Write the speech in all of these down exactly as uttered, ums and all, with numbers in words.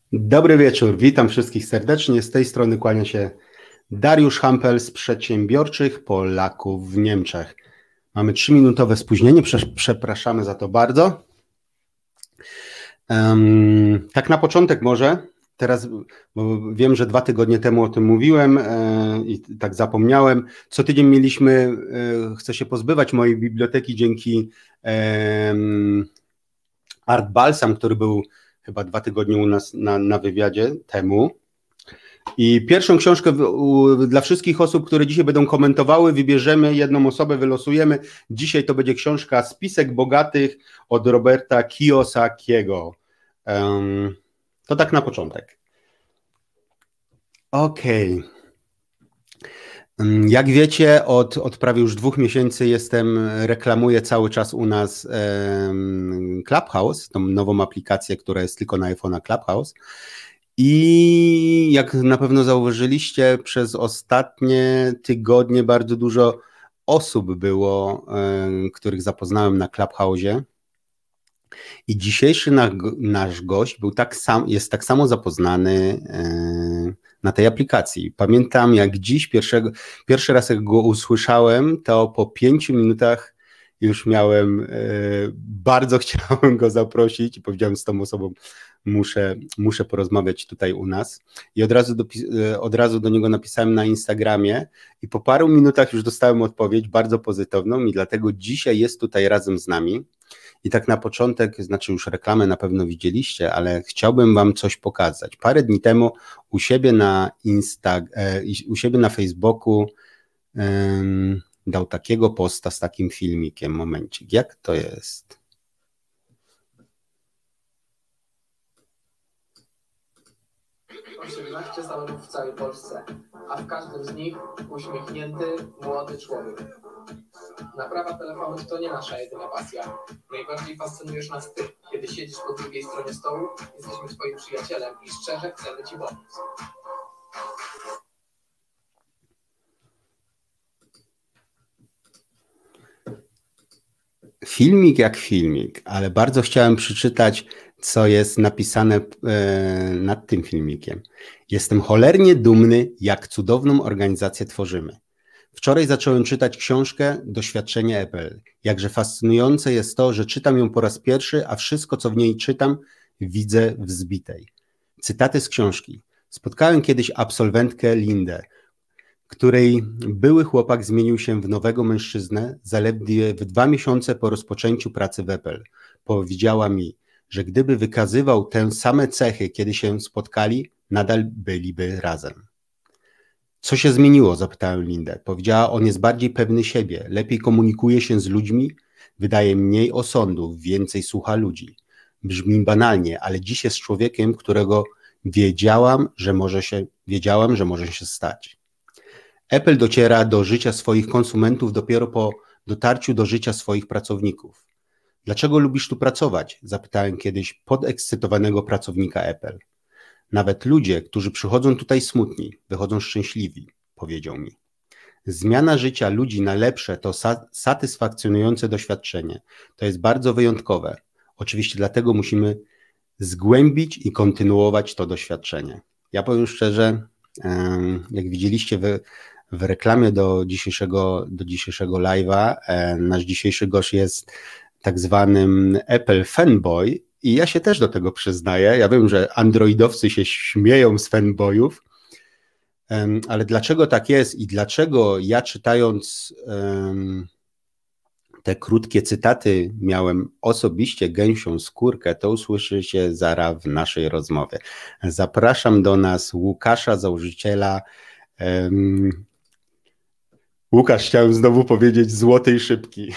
Dobry wieczór, witam wszystkich serdecznie. Z tej strony kłania się Dariusz Hampel z Przedsiębiorczych Polaków w Niemczech. Mamy trzyminutowe spóźnienie, prze, przepraszamy za to bardzo. Um, tak na początek może, teraz, bo wiem, że dwa tygodnie temu o tym mówiłem e, i tak zapomniałem. Co tydzień mieliśmy, e, chcę się pozbywać mojej biblioteki dzięki e, Art Balsam, który był chyba dwa tygodnie u nas na, na wywiadzie temu. I pierwszą książkę w, u, dla wszystkich osób, które dzisiaj będą komentowały, wybierzemy jedną osobę, wylosujemy. Dzisiaj to będzie książka Spisek Bogatych od Roberta Kiyosakiego. Um, to tak na początek. Okej. Okay. Jak wiecie, od, od prawie już dwóch miesięcy jestem, reklamuję cały czas u nas um, Clubhouse, tą nową aplikację, która jest tylko na iPhone'a, Clubhouse. I jak na pewno zauważyliście, przez ostatnie tygodnie bardzo dużo osób było, um, których zapoznałem na Clubhouse'ie. I dzisiejszy na, nasz gość był tak sam, jest tak samo zapoznany yy, na tej aplikacji. Pamiętam, jak dziś pierwszego, pierwszy raz jak go usłyszałem, to po pięciu minutach już miałem, yy, bardzo chciałem go zaprosić i powiedziałem, z tą osobą muszę, muszę porozmawiać tutaj u nas. I od razu, do, yy, od razu do niego napisałem na Instagramie i po paru minutach już dostałem odpowiedź bardzo pozytywną i dlatego dzisiaj jest tutaj razem z nami. I tak na początek, znaczy już reklamę na pewno widzieliście, ale chciałbym wam coś pokazać. Parę dni temu u siebie na Insta, u siebie na Facebooku um, dał takiego posta z takim filmikiem. Momencik, jak to jest? osiemnaście salonów w całej Polsce, a w każdym z nich uśmiechnięty, młody człowiek. Naprawa telefonów to nie nasza jedyna pasja. Najbardziej fascynujesz nas ty. Kiedy siedzisz po drugiej stronie stołu, jesteśmy twoim przyjacielem i szczerze chcemy ci pomóc. Filmik jak filmik, ale bardzo chciałem przeczytać, co jest napisane e, nad tym filmikiem. Jestem cholernie dumny, jak cudowną organizację tworzymy. Wczoraj zacząłem czytać książkę Doświadczenie Apple. Jakże fascynujące jest to, że czytam ją po raz pierwszy, a wszystko, co w niej czytam, widzę w zbitej. Cytaty z książki. Spotkałem kiedyś absolwentkę Lindę, której były chłopak zmienił się w nowego mężczyznę zaledwie w dwa miesiące po rozpoczęciu pracy w Apple. Powiedziała mi, że gdyby wykazywał te same cechy, kiedy się spotkali, nadal byliby razem. Co się zmieniło? Zapytałem Lindę. Powiedziała, on jest bardziej pewny siebie, lepiej komunikuje się z ludźmi, wydaje mniej osądów, więcej słucha ludzi. Brzmi banalnie, ale dziś jest człowiekiem, którego wiedziałam, że może się, wiedziałam, że może się stać. Apple dociera do życia swoich konsumentów dopiero po dotarciu do życia swoich pracowników. Dlaczego lubisz tu pracować? Zapytałem kiedyś podekscytowanego pracownika Apple. Nawet ludzie, którzy przychodzą tutaj smutni, wychodzą szczęśliwi, powiedział mi. Zmiana życia ludzi na lepsze to sa- satysfakcjonujące doświadczenie. To jest bardzo wyjątkowe. Oczywiście dlatego musimy zgłębić i kontynuować to doświadczenie. Ja powiem szczerze, jak widzieliście w, w reklamie do dzisiejszego, do dzisiejszego live'a, nasz dzisiejszy gość jest tak zwanym Apple fanboy i ja się też do tego przyznaję. Ja wiem, że androidowcy się śmieją z fanboyów, ale dlaczego tak jest i dlaczego ja czytając um, te krótkie cytaty miałem osobiście gęsią skórkę, to usłyszycie zaraz w naszej rozmowie. Zapraszam do nas Łukasza, założyciela um, Łukasz, chciałem znowu powiedzieć złotej szybki.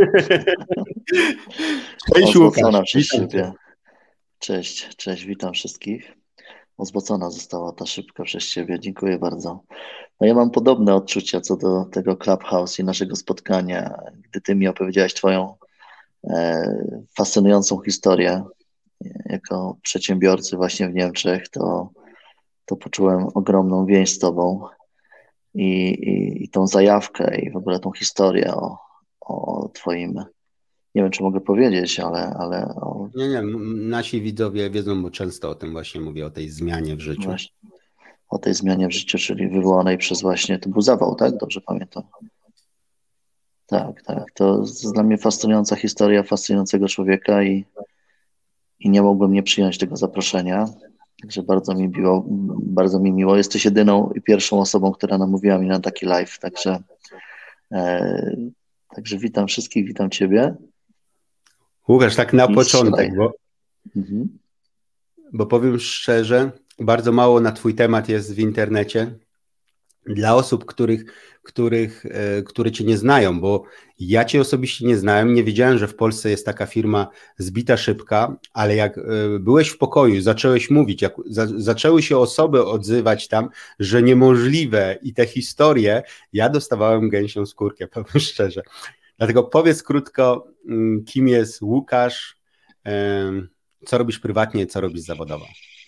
Cześć Łukasz, witam cię. Cześć, cześć, witam wszystkich. Wzmocona została ta szybka przez ciebie, dziękuję bardzo. No ja mam podobne odczucia co do tego Clubhouse i naszego spotkania, gdy ty mi opowiedziałeś twoją e, fascynującą historię jako przedsiębiorcy właśnie w Niemczech, to, to poczułem ogromną więź z tobą i, i, i tą zajawkę i w ogóle tą historię o, o twoim nie wiem, czy mogę powiedzieć, ale... ale o, Nie, nie, nasi widzowie wiedzą, bo często o tym właśnie mówię, o tej zmianie w życiu. właśnie, o tej zmianie w życiu, czyli wywołanej przez właśnie, to był zawał, tak? Dobrze pamiętam. Tak, tak. To jest dla mnie fascynująca historia fascynującego człowieka i, i nie mogłem nie przyjąć tego zaproszenia. Także bardzo mi miło, bardzo mi miło. Jesteś jedyną i pierwszą osobą, która namówiła mnie na taki live. Także, e, także witam wszystkich, witam Ciebie. Łukasz, tak na I początek, bo, mhm. bo powiem szczerze, bardzo mało na Twój temat jest w internecie. Dla osób, których, których, e, które Cię nie znają, bo ja Cię osobiście nie znałem, nie wiedziałem, że w Polsce jest taka firma Zbita Szybka, ale jak e, byłeś w pokoju, zacząłeś mówić, jak za, zaczęły się osoby odzywać tam, że niemożliwe i te historie, ja dostawałem gęsią skórkę, powiem szczerze. Dlatego powiedz krótko, kim jest Łukasz, e, co robisz prywatnie, co robisz zawodowo.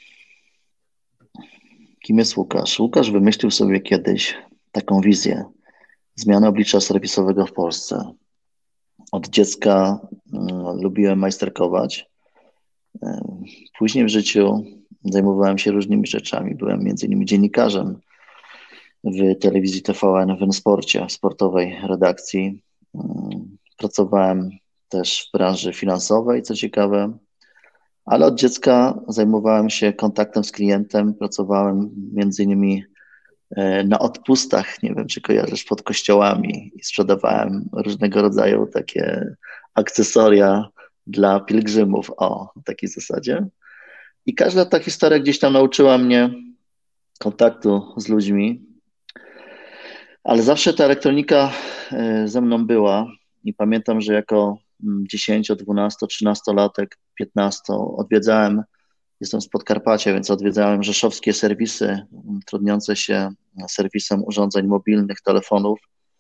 Kim jest Łukasz? Łukasz wymyślił sobie kiedyś taką wizję zmiany oblicza serwisowego w Polsce. Od dziecka mm, lubiłem majsterkować. Później w życiu zajmowałem się różnymi rzeczami. Byłem między innymi dziennikarzem w telewizji T V N, w N-Sporcie, w sportowej redakcji. Pracowałem też w branży finansowej, co ciekawe, ale od dziecka zajmowałem się kontaktem z klientem. Pracowałem między innymi na odpustach, nie wiem, czy kojarzysz, pod kościołami i sprzedawałem różnego rodzaju takie akcesoria dla pielgrzymów, o, w takiej zasadzie. I każda ta historia gdzieś tam nauczyła mnie kontaktu z ludźmi, ale zawsze ta elektronika ze mną była i pamiętam, że jako dziesięcio-, dwunasto-, trzynastolatek, piętnasto odwiedzałem, jestem z Podkarpacia, więc odwiedzałem rzeszowskie serwisy trudniące się serwisem urządzeń mobilnych, telefonów.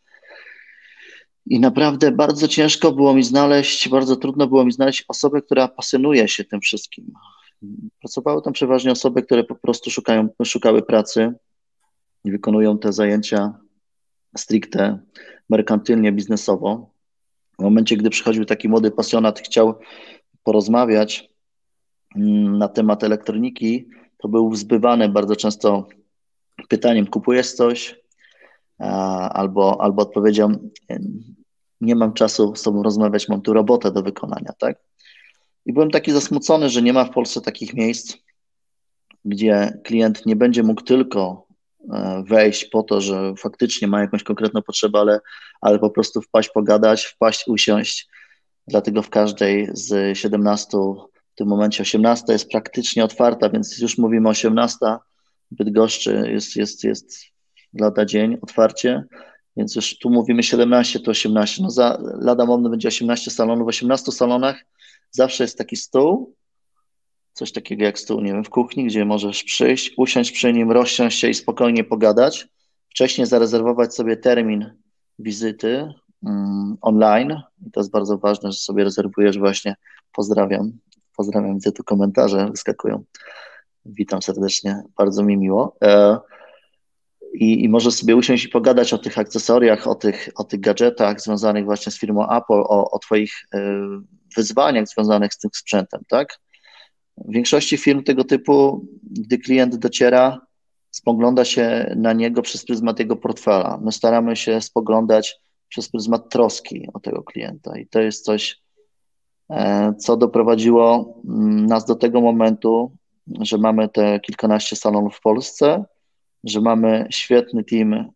I naprawdę bardzo ciężko było mi znaleźć, bardzo trudno było mi znaleźć osobę, która pasjonuje się tym wszystkim. Pracowały tam przeważnie osoby, które po prostu szukają, szukały pracy i wykonują te zajęcia stricte merkantylnie, biznesowo. W momencie, gdy przychodził taki młody pasjonat, chciał porozmawiać na temat elektroniki, to był wzbywany bardzo często pytaniem: kupujesz coś? Albo, albo odpowiedzią: nie mam czasu z tobą rozmawiać, mam tu robotę do wykonania, tak? I byłem taki zasmucony, że nie ma w Polsce takich miejsc, gdzie klient nie będzie mógł tylko wejść po to, że faktycznie ma jakąś konkretną potrzebę, ale, ale po prostu wpaść, pogadać, wpaść, usiąść. Dlatego w każdej z siedemnastu, w tym momencie osiemnasta jest praktycznie otwarta, więc już mówimy osiemnasta, Bydgoszczy jest, jest, jest lada dzień otwarcie, więc już tu mówimy siedemnaście, to osiemnaście. No za lada moment będzie osiemnaście salonów. W osiemnastu salonach zawsze jest taki stół, coś takiego jak stół, nie wiem, w kuchni, gdzie możesz przyjść, usiąść przy nim, rozsiąść się i spokojnie pogadać. Wcześniej zarezerwować sobie termin wizyty um, online. I to jest bardzo ważne, że sobie rezerwujesz właśnie. Pozdrawiam. Pozdrawiam, widzę tu komentarze wyskakują. Witam serdecznie, bardzo mi miło. E, i, I możesz sobie usiąść i pogadać o tych akcesoriach, o tych, o tych gadżetach związanych właśnie z firmą Apple, o, o twoich e, wyzwaniach związanych z tym sprzętem, tak? W większości firm tego typu, gdy klient dociera, spogląda się na niego przez pryzmat jego portfela. My staramy się spoglądać przez pryzmat troski o tego klienta i to jest coś, co doprowadziło nas do tego momentu, że mamy te kilkanaście salonów w Polsce, że mamy świetny team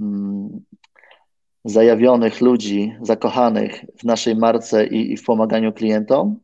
zajawionych ludzi, zakochanych w naszej marce i, i w pomaganiu klientom.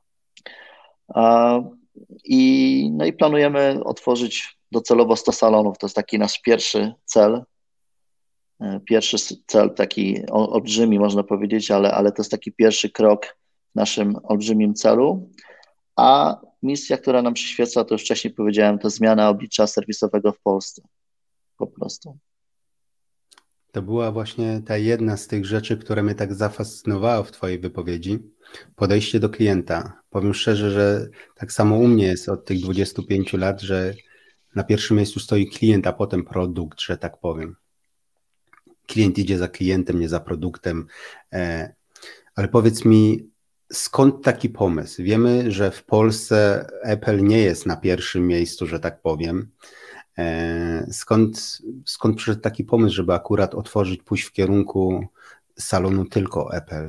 I, no i planujemy otworzyć docelowo sto salonów. To jest taki nasz pierwszy cel. Pierwszy cel, taki olbrzymi, można powiedzieć, ale, ale to jest taki pierwszy krok w naszym olbrzymim celu. A misja, która nam przyświeca, to już wcześniej powiedziałem, to zmiana oblicza serwisowego w Polsce. Po prostu. To była właśnie ta jedna z tych rzeczy, która mnie tak zafascynowała w twojej wypowiedzi. Podejście do klienta. Powiem szczerze, że tak samo u mnie jest od tych dwudziestu pięciu lat, że na pierwszym miejscu stoi klient, a potem produkt, że tak powiem. Klient idzie za klientem, nie za produktem. Ale powiedz mi, skąd taki pomysł? Wiemy, że w Polsce Apple nie jest na pierwszym miejscu, że tak powiem. Skąd, skąd przyszedł taki pomysł, żeby akurat otworzyć, pójść w kierunku salonu tylko Apple?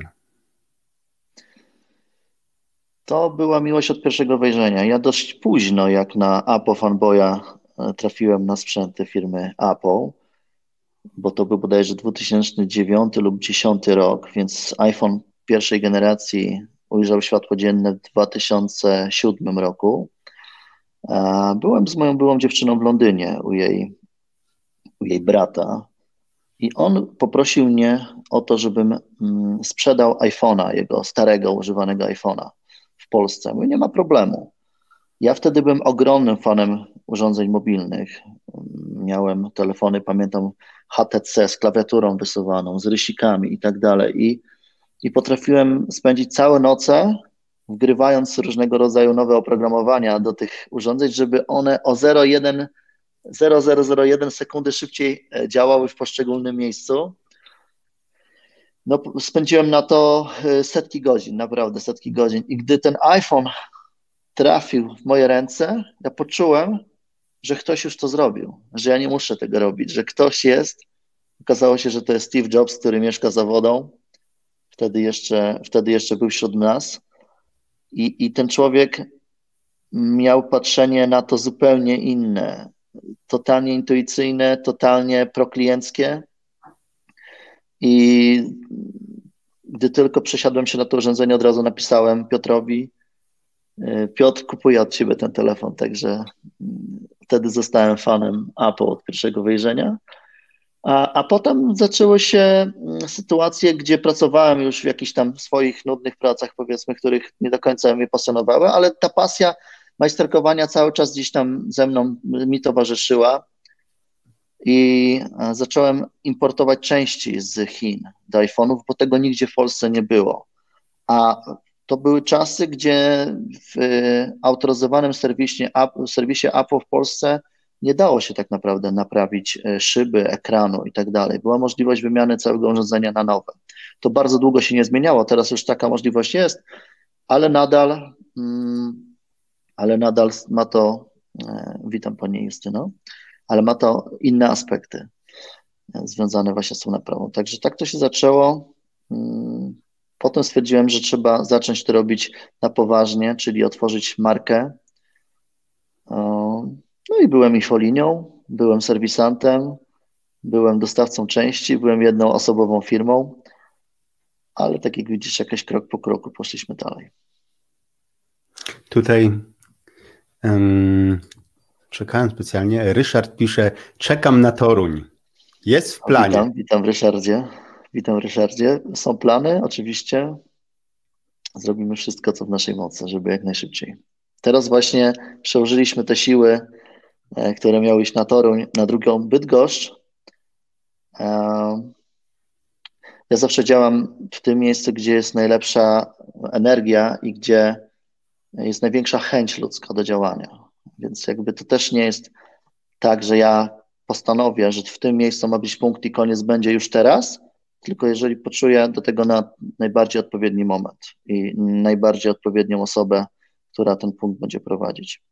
To była miłość od pierwszego wejrzenia. Ja dość późno, jak na Apple fanboya, trafiłem na sprzęty firmy Apple, bo to był bodajże dwa tysiące dziewiąty lub dwa tysiące dziesiąty rok, więc iPhone pierwszej generacji ujrzał światło dzienne w dwa tysiące siódmym roku. Byłem z moją byłą dziewczyną w Londynie u jej, u jej brata i on poprosił mnie o to, żebym sprzedał iPhone'a, jego starego, używanego iPhone'a w Polsce. Mówię, nie ma problemu. Ja wtedy byłem ogromnym fanem urządzeń mobilnych. Miałem telefony, pamiętam, H T C z klawiaturą wysuwaną, z rysikami i tak dalej. I, i potrafiłem spędzić całe noce wgrywając różnego rodzaju nowe oprogramowania do tych urządzeń, żeby one o zero przecinek zero zero jeden sekundy szybciej działały w poszczególnym miejscu. No, spędziłem na to setki godzin, naprawdę setki godzin. I gdy ten iPhone trafił w moje ręce, ja poczułem, że ktoś już to zrobił, że ja nie muszę tego robić, że ktoś jest. Okazało się, że to jest Steve Jobs, który mieszka za wodą. Wtedy jeszcze, wtedy jeszcze był wśród nas. I, I ten człowiek miał patrzenie na to zupełnie inne, totalnie intuicyjne, totalnie proklienckie. I gdy tylko przesiadłem się na to urządzenie, od razu napisałem Piotrowi: Piotr, kupuję od ciebie ten telefon. Także wtedy zostałem fanem Apple od pierwszego wejrzenia. A, a potem zaczęły się sytuacje, gdzie pracowałem już w jakichś tam swoich nudnych pracach, powiedzmy, których nie do końca mnie pasjonowały, ale ta pasja majsterkowania cały czas gdzieś tam ze mną mi towarzyszyła i zacząłem importować części z Chin do iPhone'ów, bo tego nigdzie w Polsce nie było. A to były czasy, gdzie w autoryzowanym serwisie, serwisie Apple w Polsce nie dało się tak naprawdę naprawić szyby, ekranu i tak dalej. Była możliwość wymiany całego urządzenia na nowe. To bardzo długo się nie zmieniało, teraz już taka możliwość jest, ale nadal, ale nadal ma to, witam Pani Justyno, ale ma to inne aspekty związane właśnie z tą naprawą. Także tak to się zaczęło. Potem stwierdziłem, że trzeba zacząć to robić na poważnie, czyli otworzyć markę. No i byłem infolinią, byłem serwisantem, byłem dostawcą części, byłem jednoosobową firmą, ale tak jak widzisz, jakiś krok po kroku poszliśmy dalej. Tutaj um, czekałem specjalnie. Ryszard pisze: czekam na Toruń. Jest w planie. Witam, witam Ryszardzie. Witam Ryszardzie. Są plany, oczywiście. Zrobimy wszystko, co w naszej mocy, żeby jak najszybciej. Teraz właśnie przełożyliśmy te siły, które miały iść na Toruń, na drugą Bydgoszcz. Ja zawsze działam w tym miejscu, gdzie jest najlepsza energia i gdzie jest największa chęć ludzka do działania. Więc jakby to też nie jest tak, że ja postanowię, że w tym miejscu ma być punkt i koniec będzie już teraz, tylko jeżeli poczuję do tego na najbardziej odpowiedni moment i najbardziej odpowiednią osobę, która ten punkt będzie prowadzić.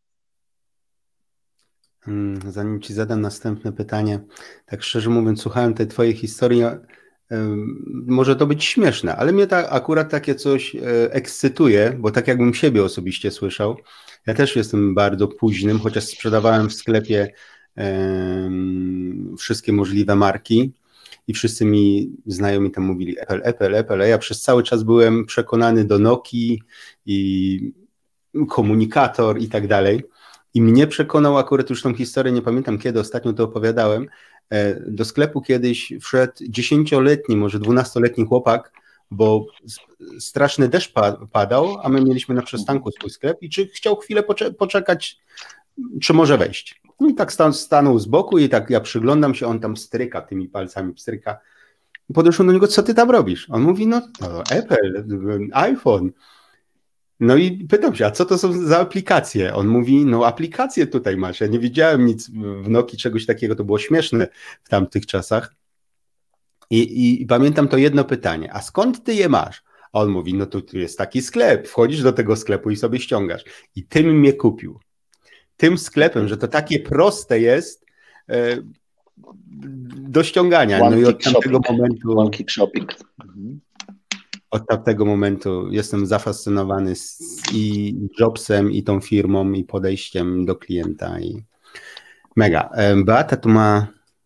Zanim Ci zadam następne pytanie, tak szczerze mówiąc, słuchałem tej Twojej historii, może to być śmieszne, ale mnie ta, akurat takie coś ekscytuje, bo tak jakbym siebie osobiście słyszał. Ja też jestem bardzo późnym, chociaż sprzedawałem w sklepie um, wszystkie możliwe marki i wszyscy mi znajomi tam mówili Apple, Apple, Apple, a ja przez cały czas byłem przekonany do Nokii i komunikator i tak dalej. I mnie przekonał akurat, już tą historię nie pamiętam kiedy, ostatnio to opowiadałem, do sklepu kiedyś wszedł dziesięcioletni, może dwunastoletni chłopak, bo straszny deszcz padał, a my mieliśmy na przystanku swój sklep i czy chciał chwilę pocze- poczekać, czy może wejść. I tak stan- stanął z boku i tak ja przyglądam się, on tam stryka tymi palcami, stryka. I podeszłem do niego: co ty tam robisz? On mówi: no, no Apple, iPhone. No i pytam się: a co to są za aplikacje? On mówi: no aplikacje tutaj masz. Ja nie widziałem nic w Nokii, czegoś takiego, to było śmieszne w tamtych czasach. I, i, i pamiętam to jedno pytanie: a skąd ty je masz? A on mówi, no to tu jest taki sklep, wchodzisz do tego sklepu i sobie ściągasz. I tym mnie kupił. Tym sklepem, że to takie proste jest e, do ściągania. One no i od click tamtego shopping. momentu... One click shopping. Mhm. Od tamtego momentu jestem zafascynowany z, i Jobsem, i tą firmą, i podejściem do klienta. I mega. Beata tu ma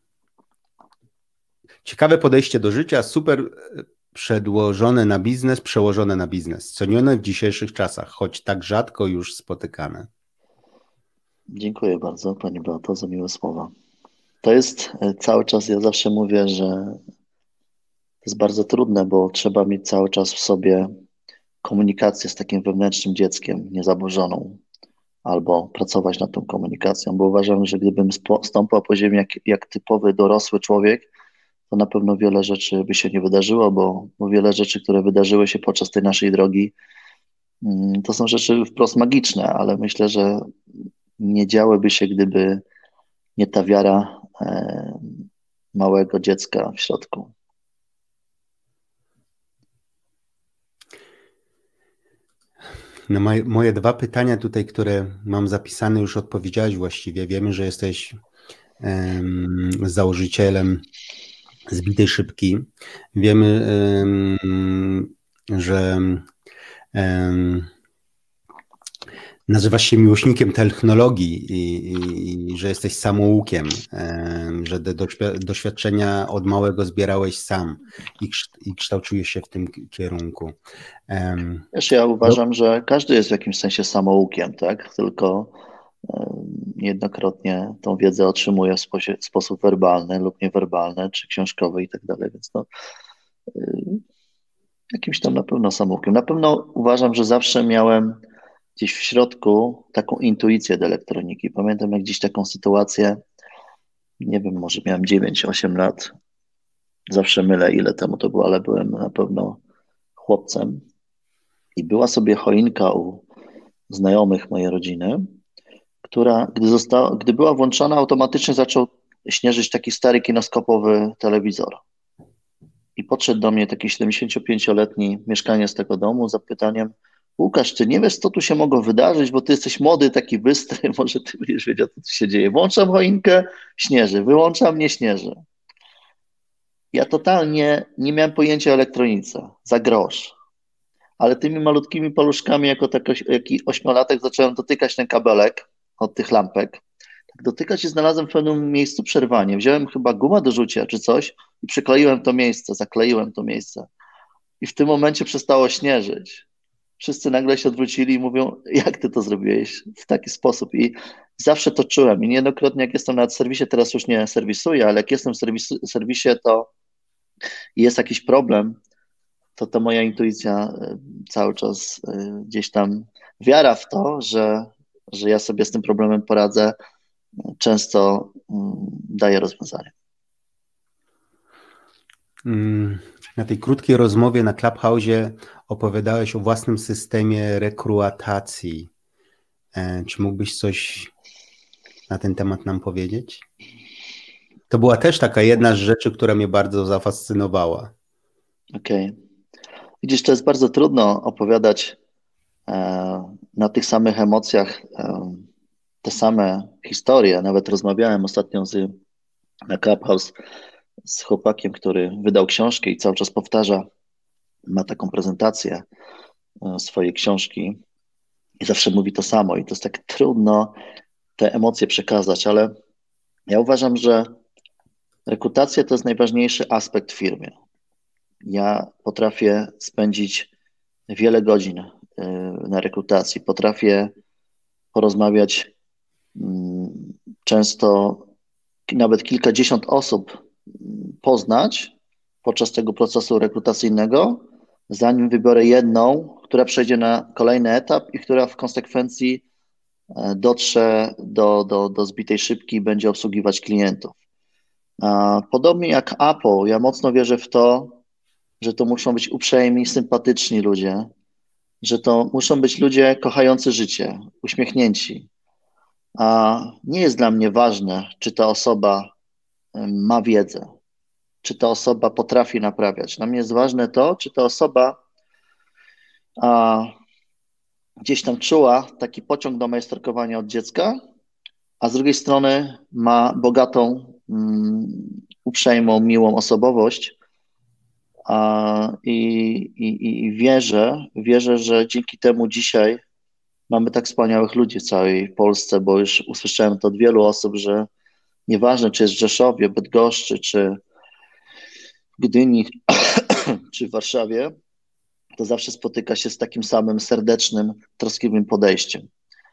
ciekawe podejście do życia, super przedłożone na biznes, przełożone na biznes. Cenione w dzisiejszych czasach, choć tak rzadko już spotykane. Dziękuję bardzo Pani Beato za miłe słowa. To jest cały czas, ja zawsze mówię, że to jest bardzo trudne, bo trzeba mieć cały czas w sobie komunikację z takim wewnętrznym dzieckiem niezaburzoną, albo pracować nad tą komunikacją, bo uważam, że gdybym stąpał po ziemi jak, jak typowy dorosły człowiek, to na pewno wiele rzeczy by się nie wydarzyło, bo, bo wiele rzeczy, które wydarzyły się podczas tej naszej drogi, to są rzeczy wprost magiczne, ale myślę, że nie działyby się, gdyby nie ta wiara e, małego dziecka w środku. No moje, moje dwa pytania tutaj, które mam zapisane, już odpowiedziałeś właściwie. Wiemy, że jesteś um, założycielem Zbitej Szybki. Wiemy, um, że um, nazywasz się miłośnikiem technologii i, i, i że jesteś samoukiem, um, że do, doświadczenia od małego zbierałeś sam i, i kształtujesz się w tym kierunku. Um, Wiesz, ja uważam, no, że każdy jest w jakimś sensie samoukiem, tak? Tylko niejednokrotnie tą wiedzę otrzymuje w sposób, w sposób werbalny lub niewerbalny, czy książkowy i tak dalej, więc no, jakimś tam na pewno samoukiem. Na pewno uważam, że zawsze miałem gdzieś w środku taką intuicję do elektroniki. Pamiętam jak gdzieś taką sytuację, nie wiem, może miałem dziewięć osiem lat, zawsze mylę ile temu to było, ale byłem na pewno chłopcem i była sobie choinka u znajomych mojej rodziny, która, gdy, została, gdy była włączona, automatycznie zaczął śnieżyć taki stary kinoskopowy telewizor. I podszedł do mnie taki siedemdziesięciopięcioletni mieszkaniec z tego domu z zapytaniem: Łukasz, ty nie wiesz, co tu się mogło wydarzyć, bo ty jesteś młody, taki bystry, może ty będziesz wiedział, co tu się dzieje. Włączam choinkę, śnieży, wyłączam, nie śnieży. Ja totalnie nie miałem pojęcia o elektronice, za grosz. Ale tymi malutkimi paluszkami, jako taki ośmiolatek, zacząłem dotykać ten kabelek od tych lampek. Tak dotykać i znalazłem w pewnym miejscu przerwanie. Wziąłem chyba gumę do rzucia czy coś i przykleiłem to miejsce, zakleiłem to miejsce. I w tym momencie przestało śnieżyć. Wszyscy nagle się odwrócili i mówią: jak ty to zrobiłeś w taki sposób? I zawsze to czułem. I niejednokrotnie jak jestem na serwisie, teraz już nie serwisuję, ale jak jestem w serwis- serwisie, to jest jakiś problem, to to moja intuicja cały czas gdzieś tam, wiara w to, że, że ja sobie z tym problemem poradzę, często daje rozwiązanie. Na tej krótkiej rozmowie na Clubhouse'ie opowiadałeś o własnym systemie rekrutacji. Czy mógłbyś coś na ten temat nam powiedzieć? To była też taka jedna z rzeczy, która mnie bardzo zafascynowała. Okej. Okay. Widzisz, to jest bardzo trudno opowiadać e, na tych samych emocjach e, te same historie. Nawet rozmawiałem ostatnio z, na Clubhouse z chłopakiem, który wydał książkę i cały czas powtarza, ma taką prezentację e, swojej książki i zawsze mówi to samo i to jest tak trudno te emocje przekazać, ale ja uważam, że rekrutacja to jest najważniejszy aspekt w firmie. Ja potrafię spędzić wiele godzin na rekrutacji, potrafię porozmawiać często, nawet kilkadziesiąt osób poznać podczas tego procesu rekrutacyjnego, zanim wybiorę jedną, która przejdzie na kolejny etap i która w konsekwencji dotrze do, do, do Zbitej Szybki i będzie obsługiwać klientów. Podobnie jak Apple, ja mocno wierzę w to, że to muszą być uprzejmi, sympatyczni ludzie, że to muszą być ludzie kochający życie, uśmiechnięci. A nie jest dla mnie ważne, czy ta osoba ma wiedzę, czy ta osoba potrafi naprawiać. Dla mnie jest ważne to, czy ta osoba a gdzieś tam czuła taki pociąg do majsterkowania od dziecka, a z drugiej strony ma bogatą, um, uprzejmą, miłą osobowość a, i, i, i wierzę, wierzę, że dzięki temu dzisiaj mamy tak wspaniałych ludzi w całej Polsce, bo już usłyszałem to od wielu osób, że nieważne, czy jest w Rzeszowie, Bydgoszczy, czy w Gdyni, czy w Warszawie, to zawsze spotyka się z takim samym serdecznym, troskliwym podejściem.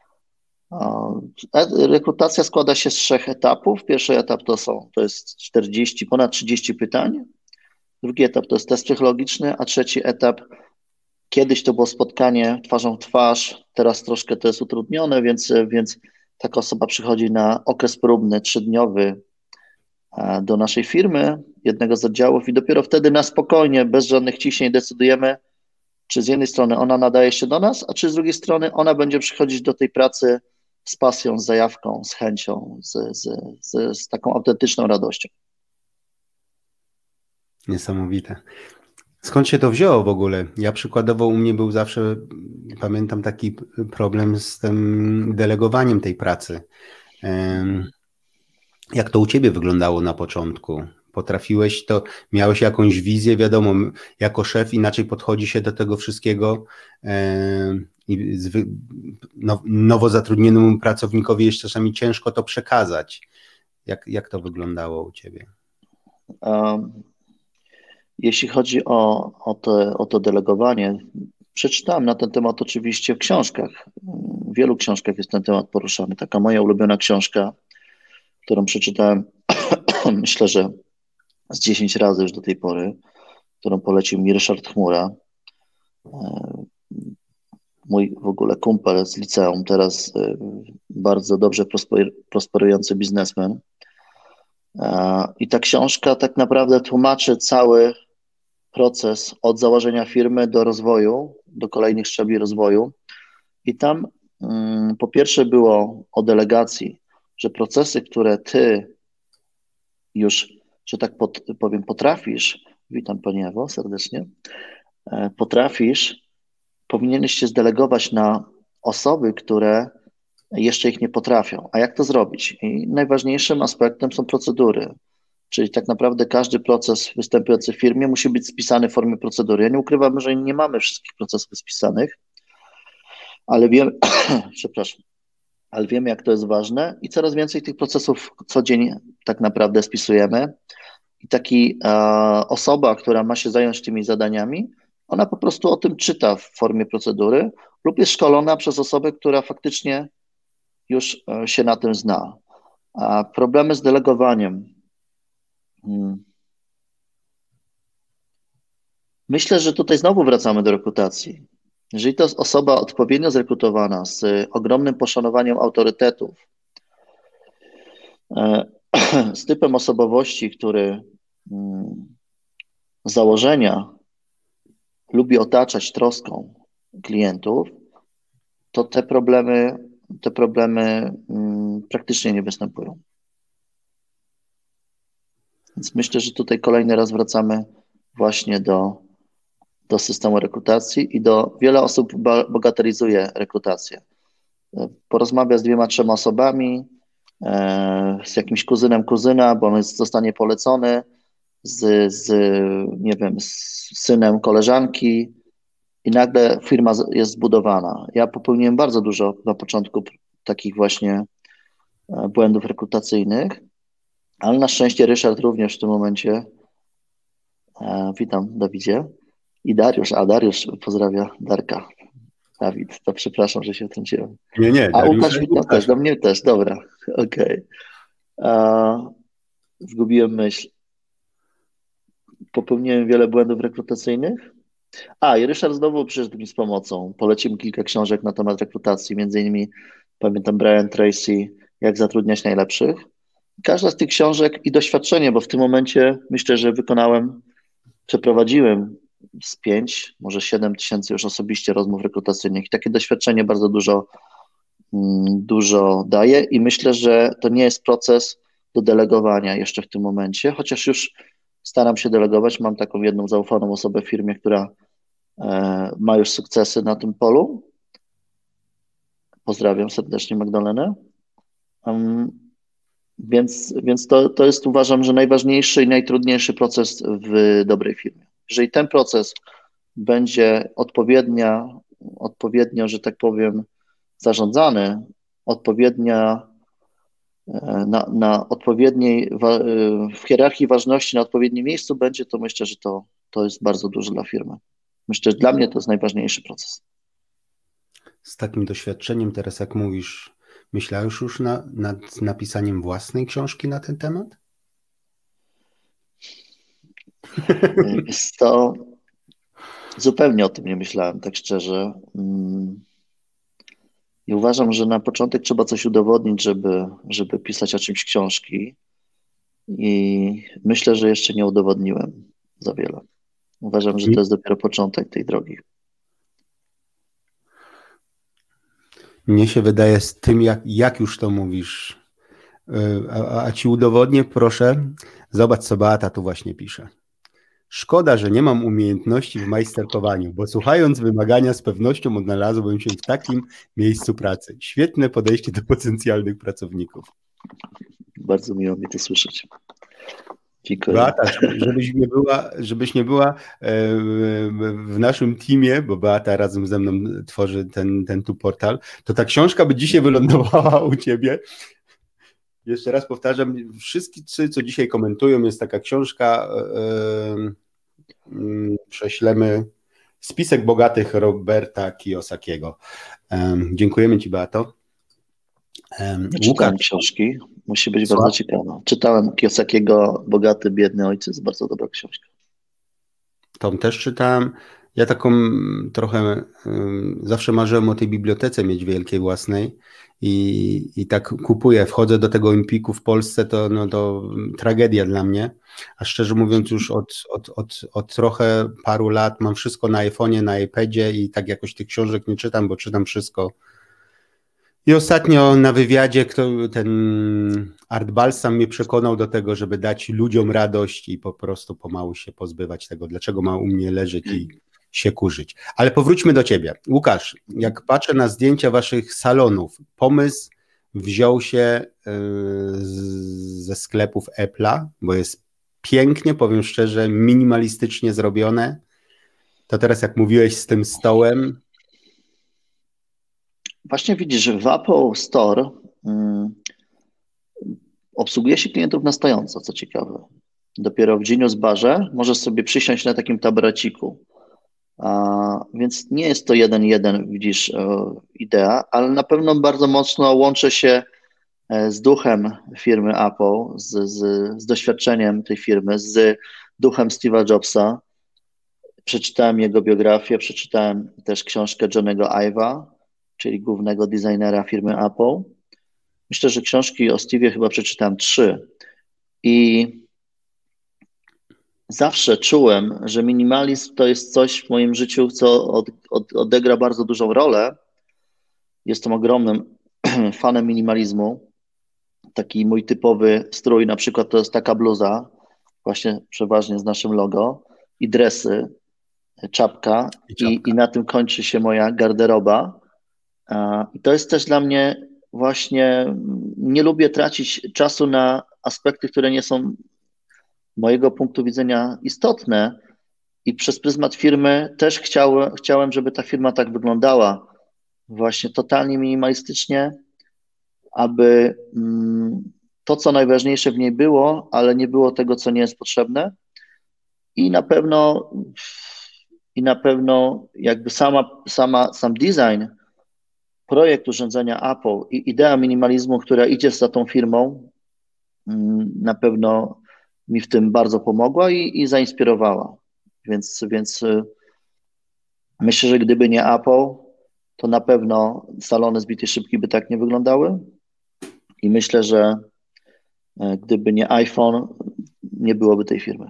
Rekrutacja składa się z trzech etapów. Pierwszy etap to są, to jest czterdzieści, ponad trzydzieści pytań. Drugi etap to jest test psychologiczny, a trzeci etap, kiedyś to było spotkanie twarzą w twarz, teraz troszkę to jest utrudnione, więc, więc taka osoba przychodzi na okres próbny, trzydniowy do naszej firmy, jednego z oddziałów i dopiero wtedy na spokojnie, bez żadnych ciśnień decydujemy, czy z jednej strony ona nadaje się do nas, a czy z drugiej strony ona będzie przychodzić do tej pracy z pasją, z zajawką, z chęcią, z, z, z, z taką autentyczną radością. Niesamowite. Skąd się to wzięło w ogóle? Ja przykładowo u mnie był zawsze, pamiętam, taki problem z tym delegowaniem tej pracy. Jak to u ciebie wyglądało na początku? Potrafiłeś to, miałeś jakąś wizję, wiadomo, jako szef inaczej podchodzi się do tego wszystkiego i no, nowo zatrudnionemu pracownikowi jest czasami ciężko to przekazać. Jak, jak to wyglądało u ciebie? Um, jeśli chodzi o, o, te, o to delegowanie, przeczytałem na ten temat oczywiście w książkach. W wielu książkach jest ten temat poruszany. Taka moja ulubiona książka, którą przeczytałem, myślę, że z dziesięć razy już do tej pory, którą polecił mi Ryszard Chmura, mój w ogóle kumpel z liceum, teraz bardzo dobrze prosperujący biznesmen. I ta książka tak naprawdę tłumaczy cały proces od założenia firmy do rozwoju, do kolejnych szczebli rozwoju. I tam po pierwsze było o delegacji, że procesy, które ty już, że tak pod, powiem, potrafisz, witam Pani Ewo serdecznie, potrafisz, powinieneś się zdelegować na osoby, które jeszcze ich nie potrafią. A jak to zrobić? I najważniejszym aspektem są procedury, czyli tak naprawdę każdy proces występujący w firmie musi być spisany w formie procedury. Ja nie ukrywam, że nie mamy wszystkich procesów spisanych, ale wiem, przepraszam, ale wiemy, jak to jest ważne i coraz więcej tych procesów co dzień tak naprawdę spisujemy. I taki e, osoba, która ma się zająć tymi zadaniami, ona po prostu o tym czyta w formie procedury lub jest szkolona przez osobę, która faktycznie już e, się na tym zna. A problemy z delegowaniem. Hmm. Myślę, że tutaj znowu wracamy do rekrutacji. Jeżeli to jest osoba odpowiednio zrekrutowana, z ogromnym poszanowaniem autorytetów, z typem osobowości, który z założenia lubi otaczać troską klientów, to te problemy, te problemy praktycznie nie występują. Więc myślę, że tutaj kolejny raz wracamy właśnie do do systemu rekrutacji i do wiele osób bogatelizuje rekrutację. Porozmawia z dwiema, trzema osobami, e, z jakimś kuzynem kuzyna, bo on jest, zostanie polecony, z, z, nie wiem, z synem koleżanki i nagle firma jest zbudowana. Ja popełniłem bardzo dużo na początku takich właśnie błędów rekrutacyjnych, ale na szczęście Ryszard również w tym momencie, e, witam Dawidzie, i Dariusz, a Dariusz pozdrawia Darka. Dawid, to przepraszam, że się wtrąciłem. Nie, nie. A Łukasz witam też, do mnie też, dobra, okej. Okay. Zgubiłem myśl. Popełniłem wiele błędów rekrutacyjnych. A, i Ryszard znowu przyszedł mi z pomocą. Polecił mi kilka książek na temat rekrutacji, między innymi pamiętam Brian Tracy, Jak zatrudniać najlepszych. Każda z tych książek i doświadczenie, bo w tym momencie myślę, że wykonałem, przeprowadziłem z pięć, może siedem tysięcy już osobiście rozmów rekrutacyjnych. I takie doświadczenie bardzo dużo, dużo daje i myślę, że to nie jest proces do delegowania jeszcze w tym momencie, chociaż już staram się delegować. Mam taką jedną zaufaną osobę w firmie, która ma już sukcesy na tym polu. Pozdrawiam serdecznie Magdalenę. Um, więc więc to, to jest, uważam, że najważniejszy i najtrudniejszy proces w dobrej firmie. Jeżeli ten proces będzie odpowiednia, odpowiednio, że tak powiem, zarządzany, odpowiednia na, na odpowiedniej, w hierarchii ważności na odpowiednim miejscu będzie, to myślę, że to, to jest bardzo dużo dla firmy. Myślę, że dla mnie to jest najważniejszy proces. Z takim doświadczeniem teraz, jak mówisz, myślałeś już na, nad napisaniem własnej książki na ten temat? Jest to... Zupełnie o tym nie myślałem, tak szczerze. I uważam, że na początek trzeba coś udowodnić, żeby, żeby pisać o czymś książki. I myślę, że jeszcze nie udowodniłem za wiele. Uważam, że to jest dopiero początek tej drogi. Mnie się wydaje z tym, jak, jak już to mówisz, a, a ci udowodnię, proszę, zobacz, co Beata tu właśnie pisze. Szkoda, że nie mam umiejętności w majsterkowaniu, bo słuchając wymagania z pewnością odnalazłbym się w takim miejscu pracy. Świetne podejście do potencjalnych pracowników. Bardzo miło mi to słyszeć. Dziękuję. Beata, żebyś nie była, żebyś nie była w naszym teamie, bo Beata razem ze mną tworzy ten, ten tu portal, to ta książka by dzisiaj wylądowała u ciebie. Jeszcze raz powtarzam, wszyscy, co dzisiaj komentują, jest taka książka, yy, yy, prześlemy Spisek Bogatych Roberta Kiyosakiego. Yy, dziękujemy ci, Beato. Yy, Czytałem książki, musi być Co? bardzo ciekawa. Czytałem Kiyosakiego Bogaty, Biedny Ojciec, bardzo dobra książka. Tą też czytałem. Ja taką trochę, yy, zawsze marzyłem o tej bibliotece mieć wielkiej własnej. I, I tak kupuję, wchodzę do tego Empiku w Polsce, to, no, to tragedia dla mnie, a szczerze mówiąc już od, od, od, od trochę paru lat mam wszystko na iPhone'ie, na iPadzie i tak jakoś tych książek nie czytam, bo czytam wszystko. I ostatnio na wywiadzie kto, ten Art Balsam mnie przekonał do tego, żeby dać ludziom radość i po prostu pomału się pozbywać tego, dlaczego ma u mnie leżeć i się kurzyć. Ale powróćmy do ciebie. Łukasz, jak patrzę na zdjęcia waszych salonów, pomysł wziął się ze sklepów Apple'a, bo jest pięknie, powiem szczerze, minimalistycznie zrobione. To teraz jak mówiłeś z tym stołem. Właśnie widzisz, w Apple Store hmm, obsługuje się klientów na stojąco, co ciekawe. Dopiero w Genius Barze możesz sobie przysiąść na takim tabraciku. A, więc nie jest to jeden jeden, widzisz, e, idea, ale na pewno bardzo mocno łączy się z duchem firmy Apple, z, z, z doświadczeniem tej firmy, z duchem Steve'a Jobsa. Przeczytałem jego biografię, przeczytałem też książkę Johnego Ive'a, czyli głównego designera firmy Apple. Myślę, że książki o Steve'ie chyba przeczytałem trzy i zawsze czułem, że minimalizm to jest coś w moim życiu, co od, od, odegra bardzo dużą rolę. Jestem ogromnym fanem minimalizmu. Taki mój typowy strój na przykład to jest taka bluza, właśnie przeważnie z naszym logo, i dresy, czapka i, i, i na tym kończy się moja garderoba. I to jest też dla mnie właśnie, nie lubię tracić czasu na aspekty, które nie są mojego punktu widzenia istotne i przez pryzmat firmy też chciałem, chciałem, żeby ta firma tak wyglądała, właśnie totalnie minimalistycznie, aby to, co najważniejsze w niej było, ale nie było tego, co nie jest potrzebne i na pewno i na pewno jakby sama, sama, sam design, projekt urządzenia Apple i idea minimalizmu, która idzie za tą firmą, na pewno mi w tym bardzo pomogła i, i zainspirowała. Więc, więc myślę, że gdyby nie Apple, to na pewno salony zbitej szybki by tak nie wyglądały. I myślę, że gdyby nie iPhone, nie byłoby tej firmy.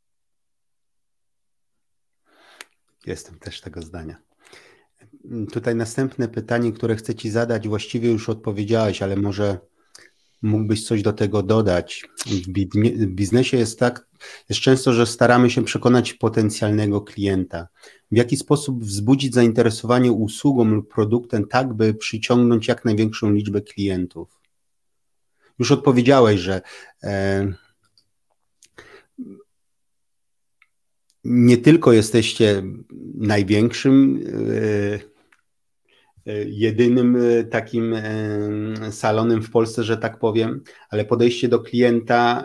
Jestem też tego zdania. Tutaj następne pytanie, które chcę ci zadać, właściwie już odpowiedziałeś, ale może mógłbyś coś do tego dodać. W biznesie jest tak, jest często, że staramy się przekonać potencjalnego klienta. W jaki sposób wzbudzić zainteresowanie usługą lub produktem tak, by przyciągnąć jak największą liczbę klientów? Już odpowiedziałeś, że e, nie tylko jesteście największym, jedynym takim salonem w Polsce, że tak powiem, ale podejście do klienta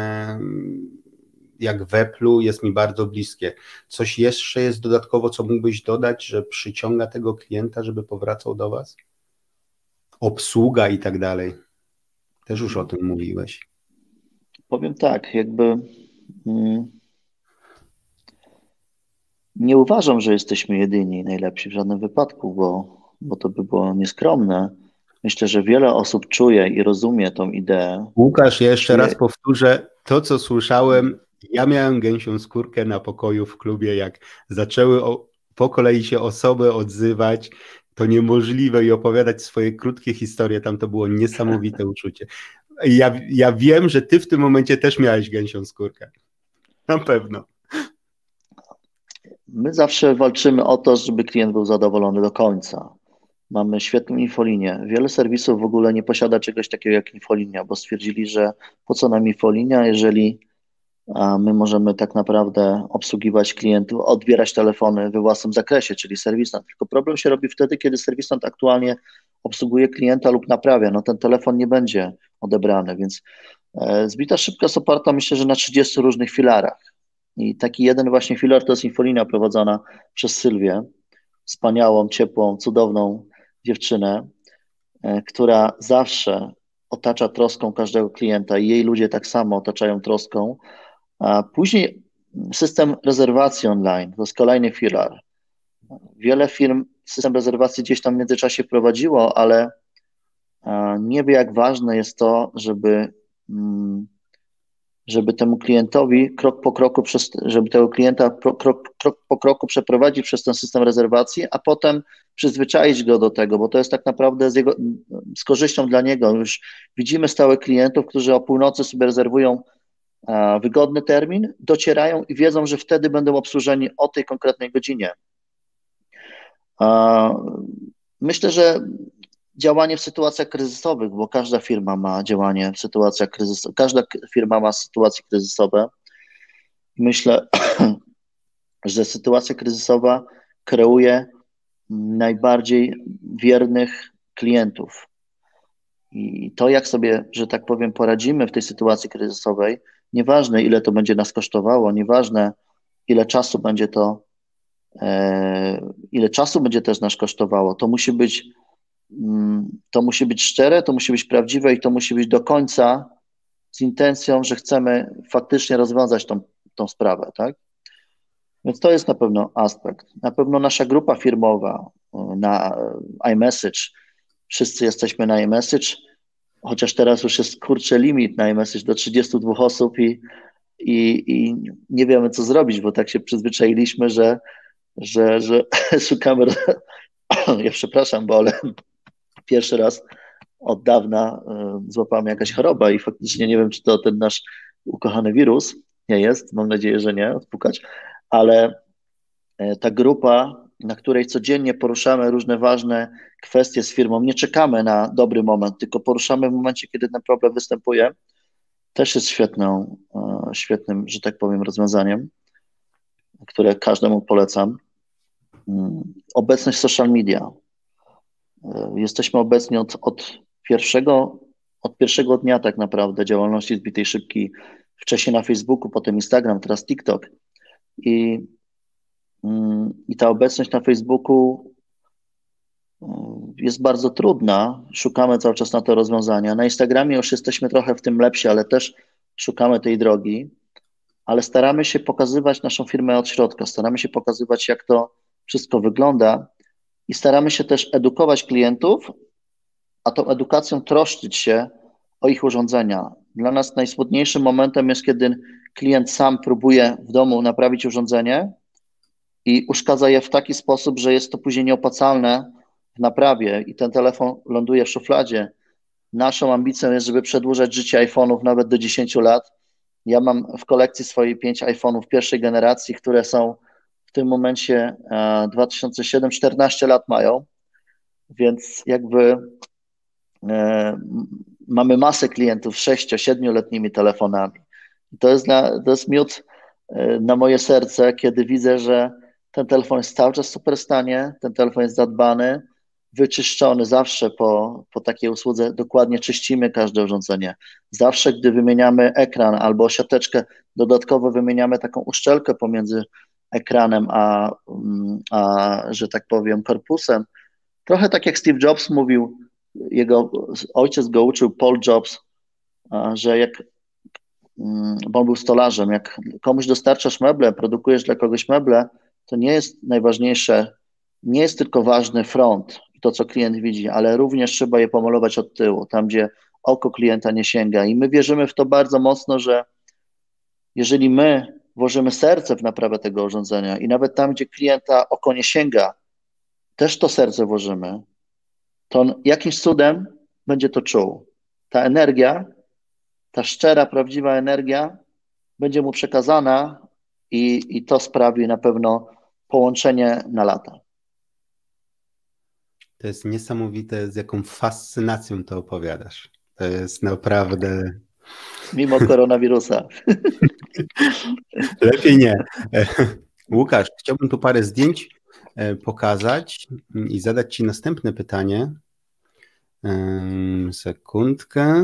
jak w Apple'u jest mi bardzo bliskie. Coś jeszcze jest dodatkowo, co mógłbyś dodać, że przyciąga tego klienta, żeby powracał do was? Obsługa i tak dalej. Też już o tym mówiłeś. Powiem tak, jakby... Mm, Nie uważam, że jesteśmy jedyni i najlepsi w żadnym wypadku, bo, bo to by było nieskromne. Myślę, że wiele osób czuje i rozumie tą ideę. Łukasz, ja jeszcze Czuje... raz powtórzę to, co słyszałem. Ja miałem gęsią skórkę na pokoju w klubie, jak zaczęły o, po kolei się osoby odzywać, to niemożliwe i opowiadać swoje krótkie historie. Tam to było niesamowite uczucie. Ja, ja wiem, że ty w tym momencie też miałeś gęsią skórkę. Na pewno. My zawsze walczymy o to, żeby klient był zadowolony do końca. Mamy świetną infolinię. Wiele serwisów w ogóle nie posiada czegoś takiego jak infolinia, bo stwierdzili, że po co nam infolinia, jeżeli my możemy tak naprawdę obsługiwać klientów, odbierać telefony we własnym zakresie, czyli serwisant. Tylko problem się robi wtedy, kiedy serwisant aktualnie obsługuje klienta lub naprawia. No ten telefon nie będzie odebrany, więc Zbita Szybka jest oparta, myślę, że na trzydziestu różnych filarach. I taki jeden właśnie filar to jest infolinia prowadzona przez Sylwię, wspaniałą, ciepłą, cudowną dziewczynę, która zawsze otacza troską każdego klienta i jej ludzie tak samo otaczają troską. A później system rezerwacji online, to jest kolejny filar. Wiele firm system rezerwacji gdzieś tam w międzyczasie wprowadziło, ale nie wie, jak ważne jest to, żeby żeby temu klientowi krok po kroku, przez, żeby tego klienta krok, krok po kroku przeprowadzić przez ten system rezerwacji, a potem przyzwyczaić go do tego, bo to jest tak naprawdę z, jego, z korzyścią dla niego. Już widzimy stałych klientów, którzy o północy sobie rezerwują a, wygodny termin, docierają i wiedzą, że wtedy będą obsłużeni o tej konkretnej godzinie. A, myślę, że działanie w sytuacjach kryzysowych, bo każda firma ma działanie w sytuacjach kryzysowych, każda firma ma sytuacje kryzysowe. Myślę, że sytuacja kryzysowa kreuje najbardziej wiernych klientów. I to, jak sobie, że tak powiem, poradzimy w tej sytuacji kryzysowej, nieważne, ile to będzie nas kosztowało, nieważne, ile czasu będzie to, e, ile czasu będzie też nas kosztowało, to musi być To musi być szczere, to musi być prawdziwe i to musi być do końca z intencją, że chcemy faktycznie rozwiązać tą, tą sprawę, tak? Więc to jest na pewno aspekt. Na pewno nasza grupa firmowa na iMessage, wszyscy jesteśmy na iMessage, chociaż teraz już jest kurczę limit na iMessage do trzydziestu dwóch osób i, i, i nie wiemy, co zrobić, bo tak się przyzwyczailiśmy, że, że, że szukamy... Ja przepraszam, bo ale pierwszy raz od dawna y, złapała mnie jakaś choroba i faktycznie nie wiem, czy to ten nasz ukochany wirus nie jest, mam nadzieję, że nie, odpukać, ale y, ta grupa, na której codziennie poruszamy różne ważne kwestie z firmą, nie czekamy na dobry moment, tylko poruszamy w momencie, kiedy ten problem występuje, też jest świetną, y, świetnym, że tak powiem, rozwiązaniem, które każdemu polecam. Y, obecność social media. Jesteśmy obecni od, od, pierwszego, od pierwszego dnia tak naprawdę działalności Zbitej Szybki, wcześniej na Facebooku, potem Instagram, teraz TikTok. I, i ta obecność na Facebooku jest bardzo trudna. Szukamy cały czas na to rozwiązania. Na Instagramie już jesteśmy trochę w tym lepsi, ale też szukamy tej drogi. Ale staramy się pokazywać naszą firmę od środka, staramy się pokazywać, jak to wszystko wygląda. I staramy się też edukować klientów, a tą edukacją troszczyć się o ich urządzenia. Dla nas najsmutniejszym momentem jest, kiedy klient sam próbuje w domu naprawić urządzenie i uszkadza je w taki sposób, że jest to później nieopłacalne w naprawie i ten telefon ląduje w szufladzie. Naszą ambicją jest, żeby przedłużać życie iPhone'ów nawet do dziesięciu lat Ja mam w kolekcji swojej pięć iPhone'ów pierwszej generacji, które są w tym momencie dwa tysiące siedem, czternaście lat mają, więc jakby e, mamy masę klientów z sześcio siedmioletnimi telefonami. To jest, na, to jest miód e, na moje serce, kiedy widzę, że ten telefon jest cały czas w super stanie, ten telefon jest zadbany, wyczyszczony zawsze po, po takiej usłudze, dokładnie czyścimy każde urządzenie. Zawsze, gdy wymieniamy ekran albo siateczkę, dodatkowo wymieniamy taką uszczelkę pomiędzy ekranem a, a, że tak powiem, korpusem. Trochę tak jak Steve Jobs mówił, jego ojciec go uczył, Paul Jobs, że jak, bo on był stolarzem, jak komuś dostarczasz meble, produkujesz dla kogoś meble, to nie jest najważniejsze, nie jest tylko ważny front, to co klient widzi, ale również trzeba je pomalować od tyłu, tam gdzie oko klienta nie sięga. I my wierzymy w to bardzo mocno, że jeżeli my włożymy serce w naprawę tego urządzenia i nawet tam, gdzie klienta oko nie sięga, też to serce włożymy, to on jakimś cudem będzie to czuł. Ta energia, ta szczera, prawdziwa energia będzie mu przekazana i, i to sprawi na pewno połączenie na lata. To jest niesamowite, z jaką fascynacją to opowiadasz. To jest naprawdę... Mimo koronawirusa. Lepiej nie. Łukasz, chciałbym tu parę zdjęć pokazać i zadać Ci następne pytanie. Sekundkę.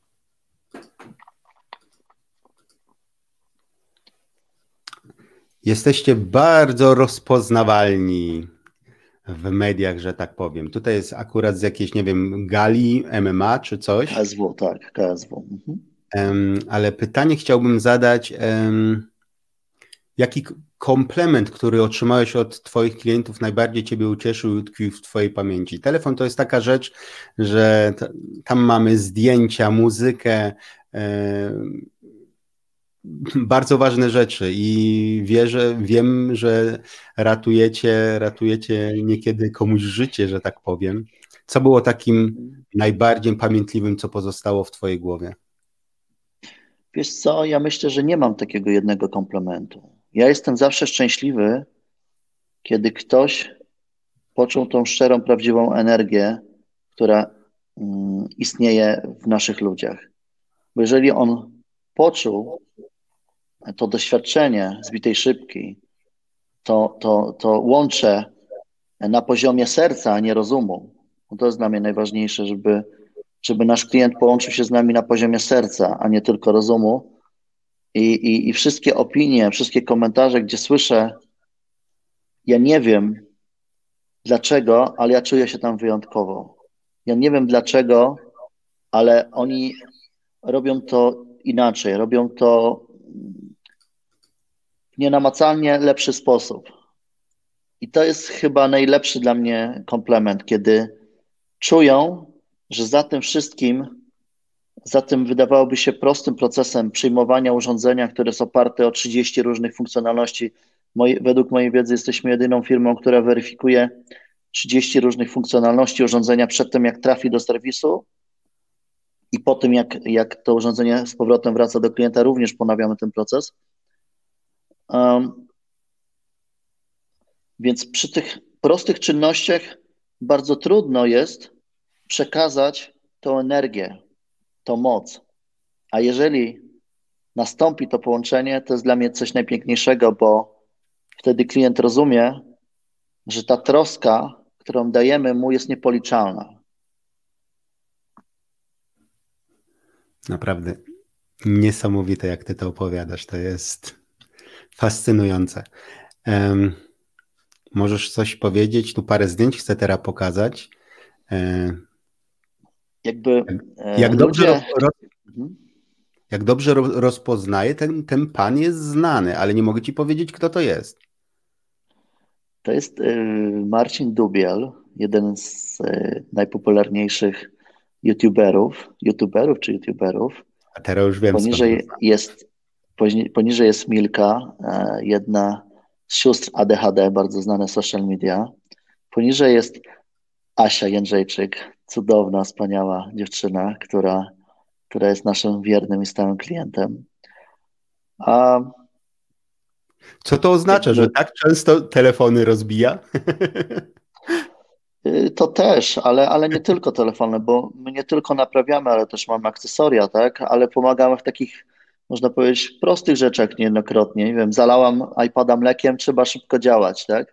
Jesteście bardzo rozpoznawalni w mediach, że tak powiem. Tutaj jest akurat z jakiejś, nie wiem, gali M M A czy coś. K S W, tak, K S W. Mhm. Um, ale pytanie chciałbym zadać, um, jaki komplement, który otrzymałeś od Twoich klientów, najbardziej Ciebie ucieszył i utkwił w Twojej pamięci? Telefon to jest taka rzecz, że t- tam mamy zdjęcia, muzykę, um, bardzo ważne rzeczy i wierzę, wiem, że ratujecie, ratujecie niekiedy komuś życie, że tak powiem. Co było takim najbardziej pamiętliwym, co pozostało w Twojej głowie? Wiesz co, ja myślę, że nie mam takiego jednego komplementu. Ja jestem zawsze szczęśliwy, kiedy ktoś poczuł tą szczerą, prawdziwą energię, która mm, istnieje w naszych ludziach. Bo jeżeli on poczuł to doświadczenie zbitej szybki, to, to, to łącze na poziomie serca, a nie rozumu. No to jest dla mnie najważniejsze, żeby, żeby nasz klient połączył się z nami na poziomie serca, a nie tylko rozumu. I, i, i wszystkie opinie, wszystkie komentarze, gdzie słyszę, ja nie wiem dlaczego, ale ja czuję się tam wyjątkowo. Ja nie wiem dlaczego, ale oni robią to inaczej, robią to w nienamacalnie lepszy sposób. I to jest chyba najlepszy dla mnie komplement, kiedy czują, że za tym wszystkim, za tym wydawałoby się prostym procesem przyjmowania urządzenia, które jest oparte o trzydzieści różnych funkcjonalności. Moje, według mojej wiedzy jesteśmy jedyną firmą, która weryfikuje trzydzieści różnych funkcjonalności urządzenia przed tym, jak trafi do serwisu i po tym, jak, jak to urządzenie z powrotem wraca do klienta, również ponawiamy ten proces. Um, Więc przy tych prostych czynnościach bardzo trudno jest przekazać tą energię, tą moc. A jeżeli nastąpi to połączenie, to jest dla mnie coś najpiękniejszego, bo wtedy klient rozumie, że ta troska, którą dajemy mu, jest niepoliczalna. Naprawdę niesamowite, jak Ty to opowiadasz. To jest fascynujące. Um, Możesz coś powiedzieć? Tu parę zdjęć chcę teraz pokazać. Jakby jak, jak dobrze, ludzie... ro, jak dobrze ro, rozpoznaję, ten, ten pan jest znany, ale nie mogę Ci powiedzieć, kto to jest. To jest Marcin Dubiel, jeden z najpopularniejszych youtuberów, youtuberów czy youtuberów. A teraz już wiem. Poniżej jest, poniżej jest Milka, jedna z sióstr A D H D, bardzo znane social media. Poniżej jest Asia Jędrzejczyk, cudowna, wspaniała dziewczyna, która, która jest naszym wiernym i stałym klientem. A Co to oznacza, że tak często telefony rozbija? To też, ale, ale nie tylko telefony, bo my nie tylko naprawiamy, ale też mamy akcesoria, tak? Ale pomagamy w takich, można powiedzieć, prostych rzeczach niejednokrotnie. Nie wiem, zalałam iPada mlekiem, trzeba szybko działać, tak?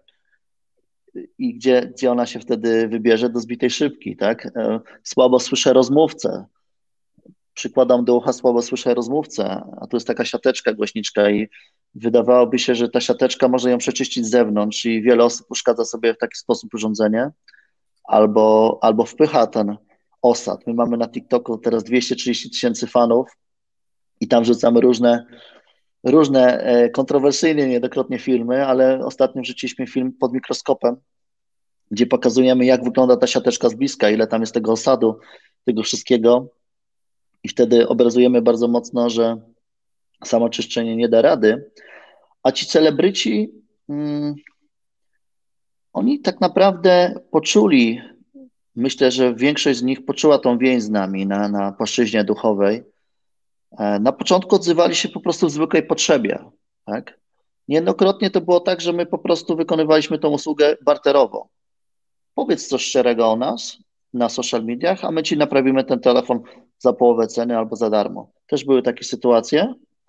I gdzie, gdzie ona się wtedy wybierze? Do zbitej szybki, tak? E, Słabo słyszę rozmówcę. Przykładam do ucha, słabo słyszę rozmówcę, a tu jest taka siateczka, głośniczka i wydawałoby się, że ta siateczka może ją przeczyścić z zewnątrz i wiele osób uszkadza sobie w taki sposób urządzenie. Albo, albo wpycha ten osad. My mamy na TikToku teraz dwieście trzydzieści tysięcy fanów i tam wrzucamy różne, różne e, kontrowersyjne niejednokrotnie filmy, ale ostatnio wrzuciliśmy film pod mikroskopem, gdzie pokazujemy, jak wygląda ta siateczka z bliska, ile tam jest tego osadu, tego wszystkiego i wtedy obrazujemy bardzo mocno, że samo czyszczenie nie da rady, a ci celebryci mm, oni tak naprawdę poczuli, myślę, że większość z nich poczuła tą więź z nami na, na płaszczyźnie duchowej. Na początku odzywali się po prostu w zwykłej potrzebie, tak? Niejednokrotnie to było tak, że my po prostu wykonywaliśmy tą usługę barterowo. Powiedz coś szczerego o nas na social mediach, a my ci naprawimy ten telefon za połowę ceny albo za darmo. Też były takie sytuacje,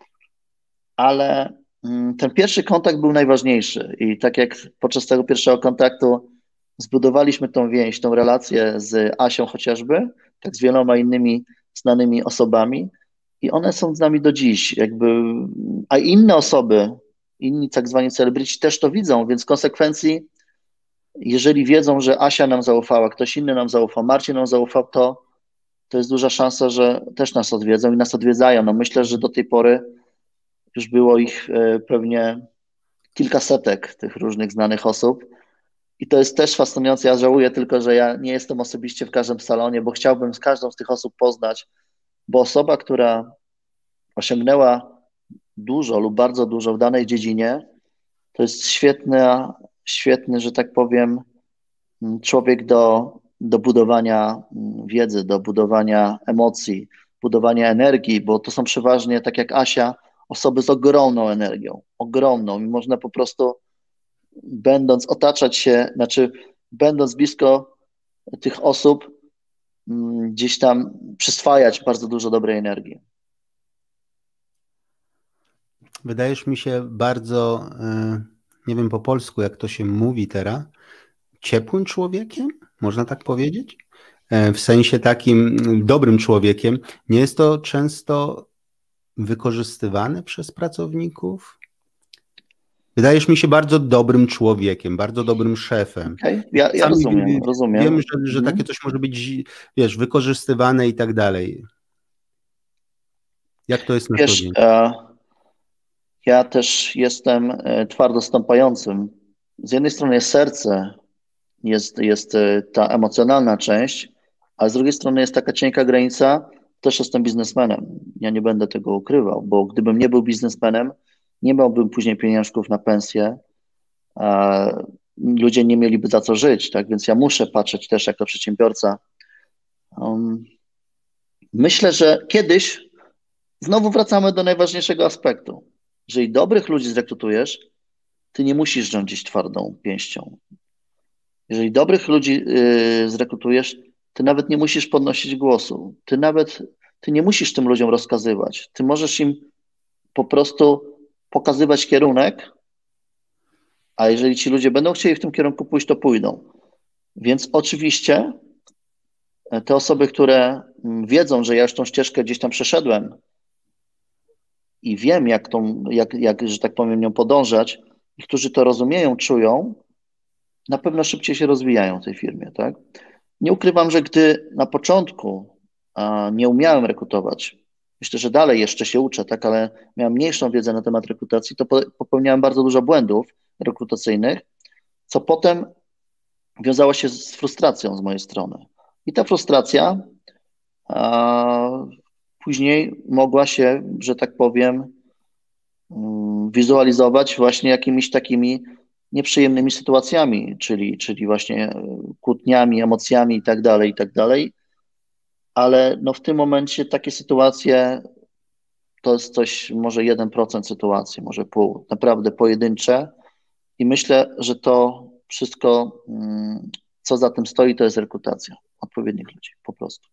ale ten pierwszy kontakt był najważniejszy i tak jak podczas tego pierwszego kontaktu zbudowaliśmy tą więź, tą relację z Asią chociażby, tak z wieloma innymi znanymi osobami i one są z nami do dziś, jakby, a inne osoby, inni tak zwani celebryci też to widzą, więc w konsekwencji, jeżeli wiedzą, że Asia nam zaufała, ktoś inny nam zaufał, Marcin nam zaufał, to, to jest duża szansa, że też nas odwiedzą i nas odwiedzają. No myślę, że do tej pory już było ich pewnie kilkasetek tych różnych znanych osób. I to jest też fascynujące. Ja żałuję tylko, że ja nie jestem osobiście w każdym salonie, bo chciałbym z każdą z tych osób poznać, bo osoba, która osiągnęła dużo lub bardzo dużo w danej dziedzinie, to jest świetny, świetny, że tak powiem, człowiek do, do budowania wiedzy, do budowania emocji, budowania energii, bo to są przeważnie, tak jak Asia, osoby z ogromną energią, ogromną i można po prostu będąc otaczać się, znaczy będąc blisko tych osób, gdzieś tam przyswajać bardzo dużo dobrej energii. Wydajesz mi się bardzo, nie wiem po polsku, jak to się mówi teraz, ciepłym człowiekiem, można tak powiedzieć? W sensie takim dobrym człowiekiem. Nie jest to często wykorzystywane przez pracowników? Wydajesz mi się bardzo dobrym człowiekiem, bardzo dobrym szefem. Okay. Ja, ja rozumiem, wiem, rozumiem. Wiem, że, że takie coś może być, wiesz, wykorzystywane i tak dalej. Jak to jest na co dzień? Ja też jestem twardo stąpającym. Z jednej strony jest serce, jest, jest ta emocjonalna część, a z drugiej strony jest taka cienka granica, też jestem biznesmenem. Ja nie będę tego ukrywał, bo gdybym nie był biznesmenem, nie miałbym później pieniążków na pensję, a ludzie nie mieliby za co żyć, tak? Więc ja muszę patrzeć też jako przedsiębiorca. Um, myślę, że kiedyś znowu wracamy do najważniejszego aspektu. Jeżeli dobrych ludzi zrekrutujesz, ty nie musisz rządzić twardą pięścią. Jeżeli dobrych ludzi yy, zrekrutujesz, ty nawet nie musisz podnosić głosu. Ty nawet, ty nie musisz tym ludziom rozkazywać. Ty możesz im po prostu pokazywać kierunek, a jeżeli ci ludzie będą chcieli w tym kierunku pójść, to pójdą. Więc oczywiście te osoby, które wiedzą, że ja już tą ścieżkę gdzieś tam przeszedłem i wiem, jak, tą, jak, jak że tak powiem, nią podążać, i którzy to rozumieją, czują, na pewno szybciej się rozwijają w tej firmie, tak? Nie ukrywam, że gdy na początku a, nie umiałem rekrutować, myślę, że dalej jeszcze się uczę, tak, ale miałem mniejszą wiedzę na temat rekrutacji, to popełniałem bardzo dużo błędów rekrutacyjnych, co potem wiązało się z frustracją z mojej strony. I ta frustracja a, później mogła się, że tak powiem, wizualizować właśnie jakimiś takimi nieprzyjemnymi sytuacjami, czyli, czyli właśnie kłótniami, emocjami i tak dalej, i tak dalej. Ale no w tym momencie takie sytuacje to jest coś, może jeden procent sytuacji, może pół, naprawdę pojedyncze i myślę, że to wszystko, co za tym stoi, to jest rekrutacja odpowiednich ludzi, po prostu.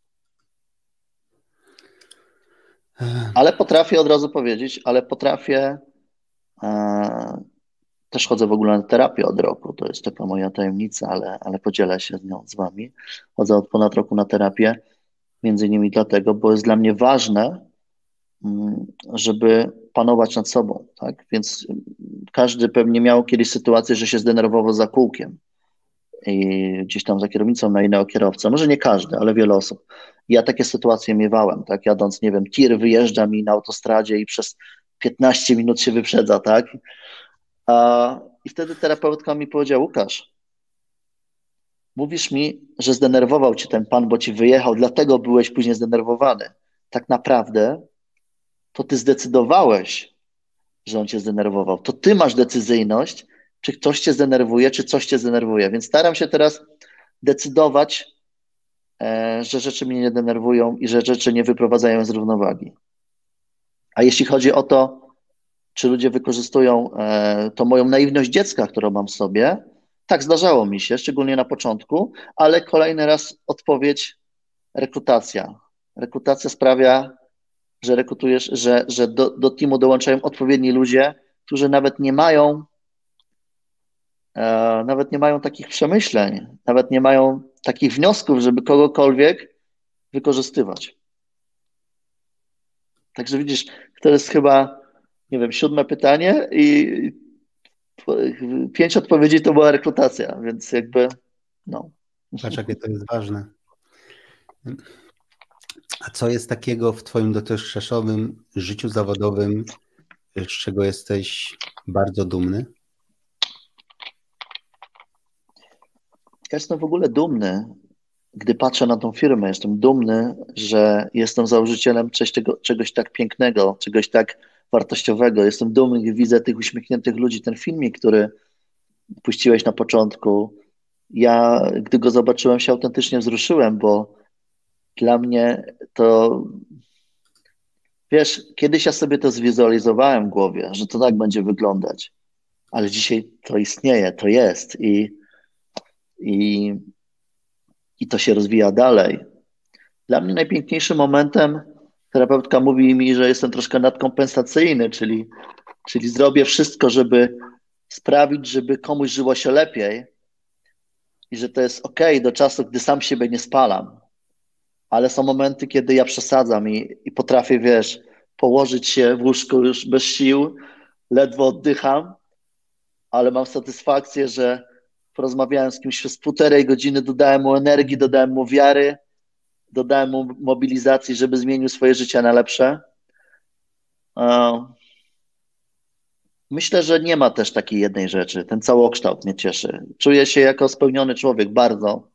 Ale potrafię od razu powiedzieć, ale potrafię, e, też chodzę w ogóle na terapię od roku, to jest taka moja tajemnica, ale, ale podzielę się z nią z wami. Chodzę od ponad roku na terapię, między innymi dlatego, bo jest dla mnie ważne, żeby panować nad sobą, tak? Więc każdy pewnie miał kiedyś sytuację, że się zdenerwował za kółkiem i gdzieś tam za kierownicą na innego kierowcę. Może nie każdy, ale wiele osób. Ja takie sytuacje miewałem, tak? Jadąc, nie wiem, tir wyjeżdża mi na autostradzie i przez piętnaście minut się wyprzedza, tak? A, I wtedy terapeutka mi powiedziała: Łukasz, mówisz mi, że zdenerwował cię ten pan, bo ci wyjechał, dlatego byłeś później zdenerwowany. Tak naprawdę to ty zdecydowałeś, że on cię zdenerwował. To ty masz decyzyjność, czy ktoś cię zdenerwuje, czy coś cię zdenerwuje. Więc staram się teraz decydować, e, że rzeczy mnie nie denerwują i że rzeczy nie wyprowadzają z równowagi. A jeśli chodzi o to, czy ludzie wykorzystują e, to moją naiwność dziecka, którą mam w sobie, tak, zdarzało mi się, szczególnie na początku, ale kolejny raz odpowiedź: rekrutacja. Rekrutacja sprawia, że rekrutujesz, że, że do, do teamu dołączają odpowiedni ludzie, którzy nawet nie mają e, nawet nie mają takich przemyśleń, nawet nie mają takich wniosków, żeby kogokolwiek wykorzystywać. Także widzisz, to jest chyba, nie wiem, siódme pytanie i pięć odpowiedzi to była rekrutacja, więc jakby no. Patrz, jakie to jest ważne. A co jest takiego w twoim dotychczasowym życiu zawodowym, z czego jesteś bardzo dumny? Ja jestem w ogóle dumny, gdy patrzę na tą firmę. Jestem dumny, że jestem założycielem czegoś, czegoś tak pięknego, czegoś tak wartościowego. Jestem dumny, gdy widzę tych uśmiechniętych ludzi. Ten filmik, który puściłeś na początku, ja, gdy go zobaczyłem, się autentycznie wzruszyłem, bo dla mnie to, wiesz, kiedyś ja sobie to zwizualizowałem w głowie, że to tak będzie wyglądać, ale dzisiaj to istnieje, to jest i, i, i to się rozwija dalej. Dla mnie najpiękniejszym momentem, terapeutka mówi mi, że jestem troszkę nadkompensacyjny, czyli, czyli zrobię wszystko, żeby sprawić, żeby komuś żyło się lepiej i że to jest ok do czasu, gdy sam siebie nie spalam. Ale są momenty, kiedy ja przesadzam i, i potrafię, wiesz, położyć się w łóżku już bez sił, ledwo oddycham, ale mam satysfakcję, że porozmawiałem z kimś przez półtorej godziny, dodałem mu energii, dodałem mu wiary, dodałem mu mobilizacji, żeby zmienił swoje życie na lepsze. Myślę, że nie ma też takiej jednej rzeczy. Ten całokształt mnie cieszy. Czuję się jako spełniony człowiek, bardzo.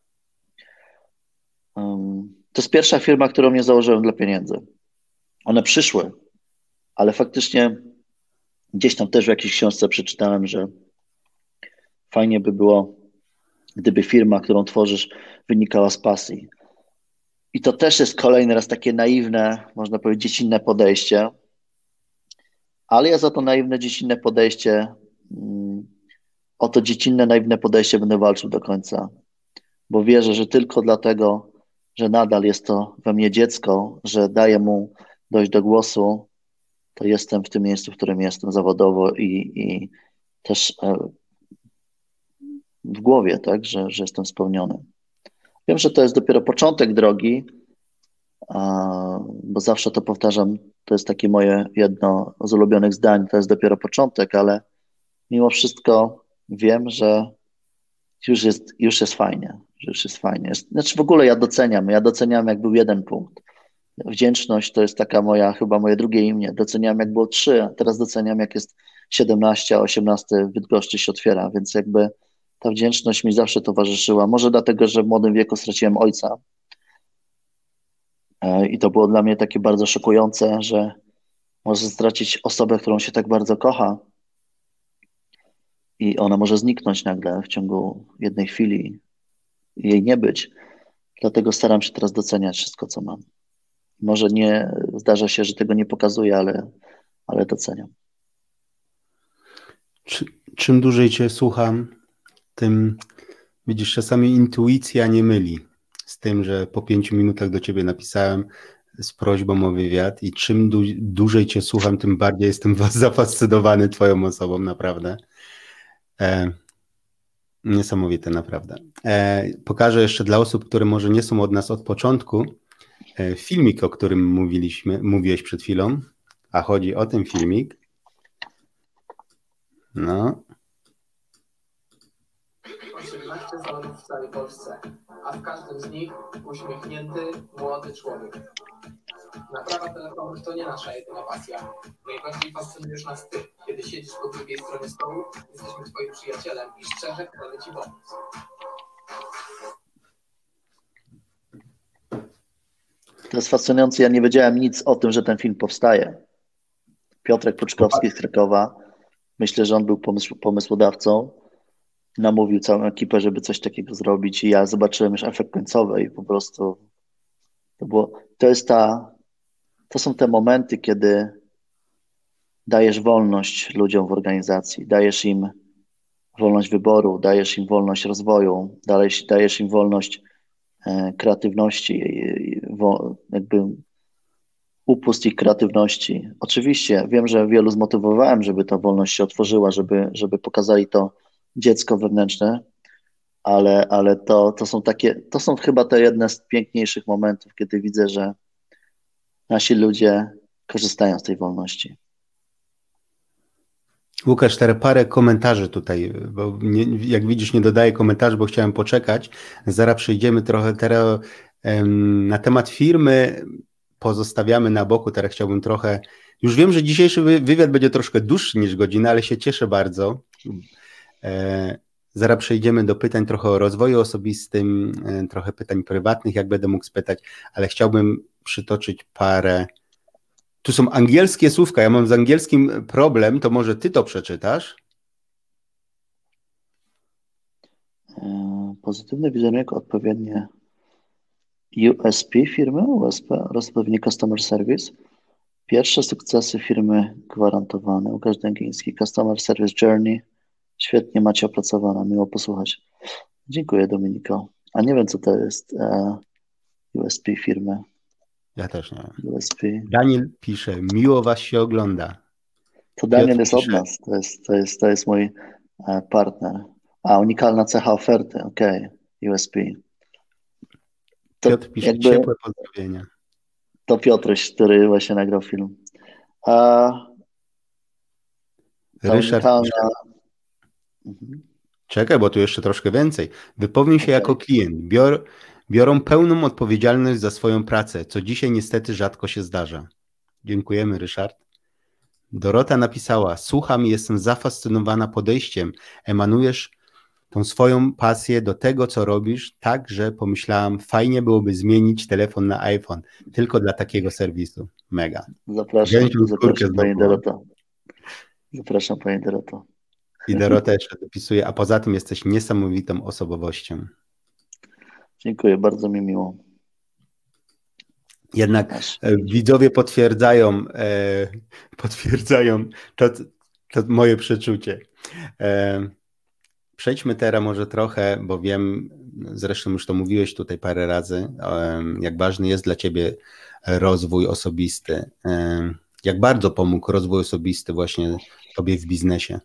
To jest pierwsza firma, którą nie założyłem dla pieniędzy. One przyszły, ale faktycznie gdzieś tam też w jakiejś książce przeczytałem, że fajnie by było, gdyby firma, którą tworzysz, wynikała z pasji. I to też jest kolejny raz takie naiwne, można powiedzieć, dziecinne podejście, ale ja za to naiwne, dziecinne podejście, o to dziecinne, naiwne podejście będę walczył do końca, bo wierzę, że tylko dlatego, że nadal jest to we mnie dziecko, że daję mu dojść do głosu, to jestem w tym miejscu, w którym jestem zawodowo i, i też w głowie, tak, że, że jestem spełniony. Wiem, że to jest dopiero początek drogi, bo zawsze to powtarzam, to jest takie moje jedno z ulubionych zdań, to jest dopiero początek, ale mimo wszystko wiem, że już jest, już jest fajnie, że już jest fajnie. Znaczy w ogóle ja doceniam, ja doceniam jak był jeden punkt. Wdzięczność to jest taka moja, chyba moje drugie imię. Doceniam jak było trzy, a teraz doceniam jak jest siedemnaście, a osiemnaście w Bydgoszczy się otwiera, więc jakby ta wdzięczność mi zawsze towarzyszyła. Może dlatego, że w młodym wieku straciłem ojca i to było dla mnie takie bardzo szokujące, że może stracić osobę, którą się tak bardzo kocha i ona może zniknąć nagle w ciągu jednej chwili i jej nie być. Dlatego staram się teraz doceniać wszystko, co mam. Może nie, zdarza się, że tego nie pokazuję, ale, ale doceniam. Czy, czym dłużej cię słucham, tym widzisz, czasami intuicja nie myli z tym, że po pięciu minutach do ciebie napisałem z prośbą o wywiad i czym dłu- dłużej cię słucham, tym bardziej jestem zafascynowany twoją osobą, naprawdę. E, niesamowite, naprawdę. E, pokażę jeszcze dla osób, które może nie są od nas od początku, e, filmik, o którym mówiliśmy, mówiłeś przed chwilą, a chodzi o ten filmik. No. osiemnaście salonów w całej Polsce, a w każdym z nich uśmiechnięty, młody człowiek. Naprawa telefonów to nie nasza jedyna pasja. Najbardziej fascynujesz nas ty. Kiedy siedzisz po drugiej stronie stołu, jesteśmy twoim przyjacielem i szczerze chcemy ci pomóc. To jest fascynujące. Ja nie wiedziałem nic o tym, że ten film powstaje. Piotrek Puczkowski z Krakowa. Myślę, że on był pomysł, pomysłodawcą. Namówił całą ekipę, żeby coś takiego zrobić i ja zobaczyłem już efekt końcowy i po prostu to było, to jest ta, to są te momenty, kiedy dajesz wolność ludziom w organizacji, dajesz im wolność wyboru, dajesz im wolność rozwoju, dajesz, dajesz im wolność e, kreatywności, i, i, wo, jakby upust ich kreatywności. Oczywiście wiem, że wielu zmotywowałem, żeby ta wolność się otworzyła, żeby, żeby pokazali to dziecko wewnętrzne, ale, ale to, to są takie, to są chyba te jedne z piękniejszych momentów, kiedy widzę, że nasi ludzie korzystają z tej wolności. Łukasz, teraz parę komentarzy tutaj, bo nie, jak widzisz, nie dodaję komentarzy, bo chciałem poczekać. Zaraz przejdziemy trochę teraz em, na temat firmy, pozostawiamy na boku, teraz chciałbym trochę, już wiem, że dzisiejszy wy- wywiad będzie troszkę dłuższy niż godzina, ale się cieszę bardzo. E, zaraz przejdziemy do pytań trochę o rozwoju osobistym, e, trochę pytań prywatnych, jak będę mógł spytać, ale chciałbym przytoczyć parę. Tu są angielskie słówka, ja mam z angielskim problem, to może ty to przeczytasz? Pozytywny wizerunek, odpowiednie U S P firmy, U S P, odpowiedni Customer Service. Pierwsze sukcesy firmy gwarantowane. Łukasz Dęgiński, Customer Service Journey. Świetnie macie opracowane, miło posłuchać. Dziękuję, Dominiko. A nie wiem, co to jest e, U S P firmy. Ja też nie wiem. U S P. Daniel pisze, miło was się ogląda. To Daniel Piotr jest pisze, od nas, to jest, to jest, to jest mój e, partner. A, unikalna cecha oferty, okej, okay. U S P. To Piotr pisze, jakby, ciepłe pozdrowienia. to Piotruś, który właśnie nagrał film. A ta Ryszard unikalna... pisze, Mhm. czekaj, bo tu jeszcze troszkę więcej. Wypowiem się Okay. jako klient. Bior, biorą pełną odpowiedzialność za swoją pracę, co dzisiaj niestety rzadko się zdarza. Dziękujemy, Ryszard. Dorota napisała, słucham i jestem zafascynowana podejściem. Emanujesz tą swoją pasję do tego, co robisz, tak, że pomyślałam, fajnie byłoby zmienić telefon na iPhone, tylko dla takiego serwisu. Mega. Zapraszam, Gęsią skórkę zapraszam Pani znowu. Doroto. Zapraszam Pani Doroto. I Dorota jeszcze dopisuje, a poza tym jesteś niesamowitą osobowością. Dziękuję, bardzo mi miło. Jednak Aż. e, widzowie potwierdzają, e, potwierdzają to, to moje przeczucie. E, przejdźmy teraz może trochę, bo wiem, zresztą już to mówiłeś tutaj parę razy, e, jak ważny jest dla ciebie rozwój osobisty. E, jak bardzo pomógł rozwój osobisty właśnie tobie w biznesie?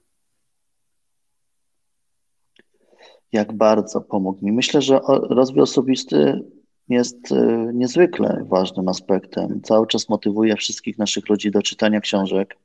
Jak bardzo pomógł mi. Myślę, że rozwój osobisty jest niezwykle ważnym aspektem. Cały czas motywuje wszystkich naszych ludzi do czytania książek.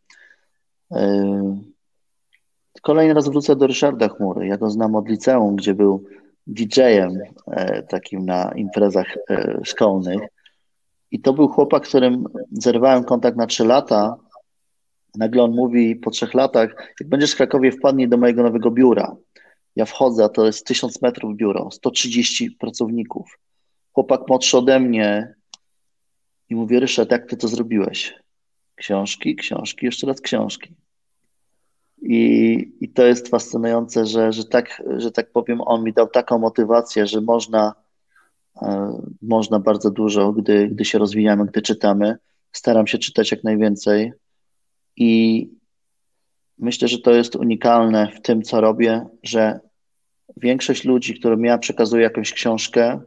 Kolejny raz wrócę do Ryszarda Chmury. Ja go znam od liceum, gdzie był D J-em takim na imprezach szkolnych. I to był chłopak, z którym zerwałem kontakt na trzy lata. Nagle on mówi po trzech latach, jak będziesz w Krakowie, wpadnij do mojego nowego biura. Ja wchodzę, a to jest tysiąc metrów biuro, sto trzydzieści pracowników. Chłopak młodszy ode mnie i mówię, Ryszard, jak ty to zrobiłeś? Książki, książki, jeszcze raz książki. I, i to jest fascynujące, że, że, tak, że tak powiem, on mi dał taką motywację, że można Można bardzo dużo, gdy, gdy się rozwijamy, gdy czytamy. Staram się czytać jak najwięcej i myślę, że to jest unikalne w tym, co robię, że większość ludzi, którym ja przekazuję jakąś książkę,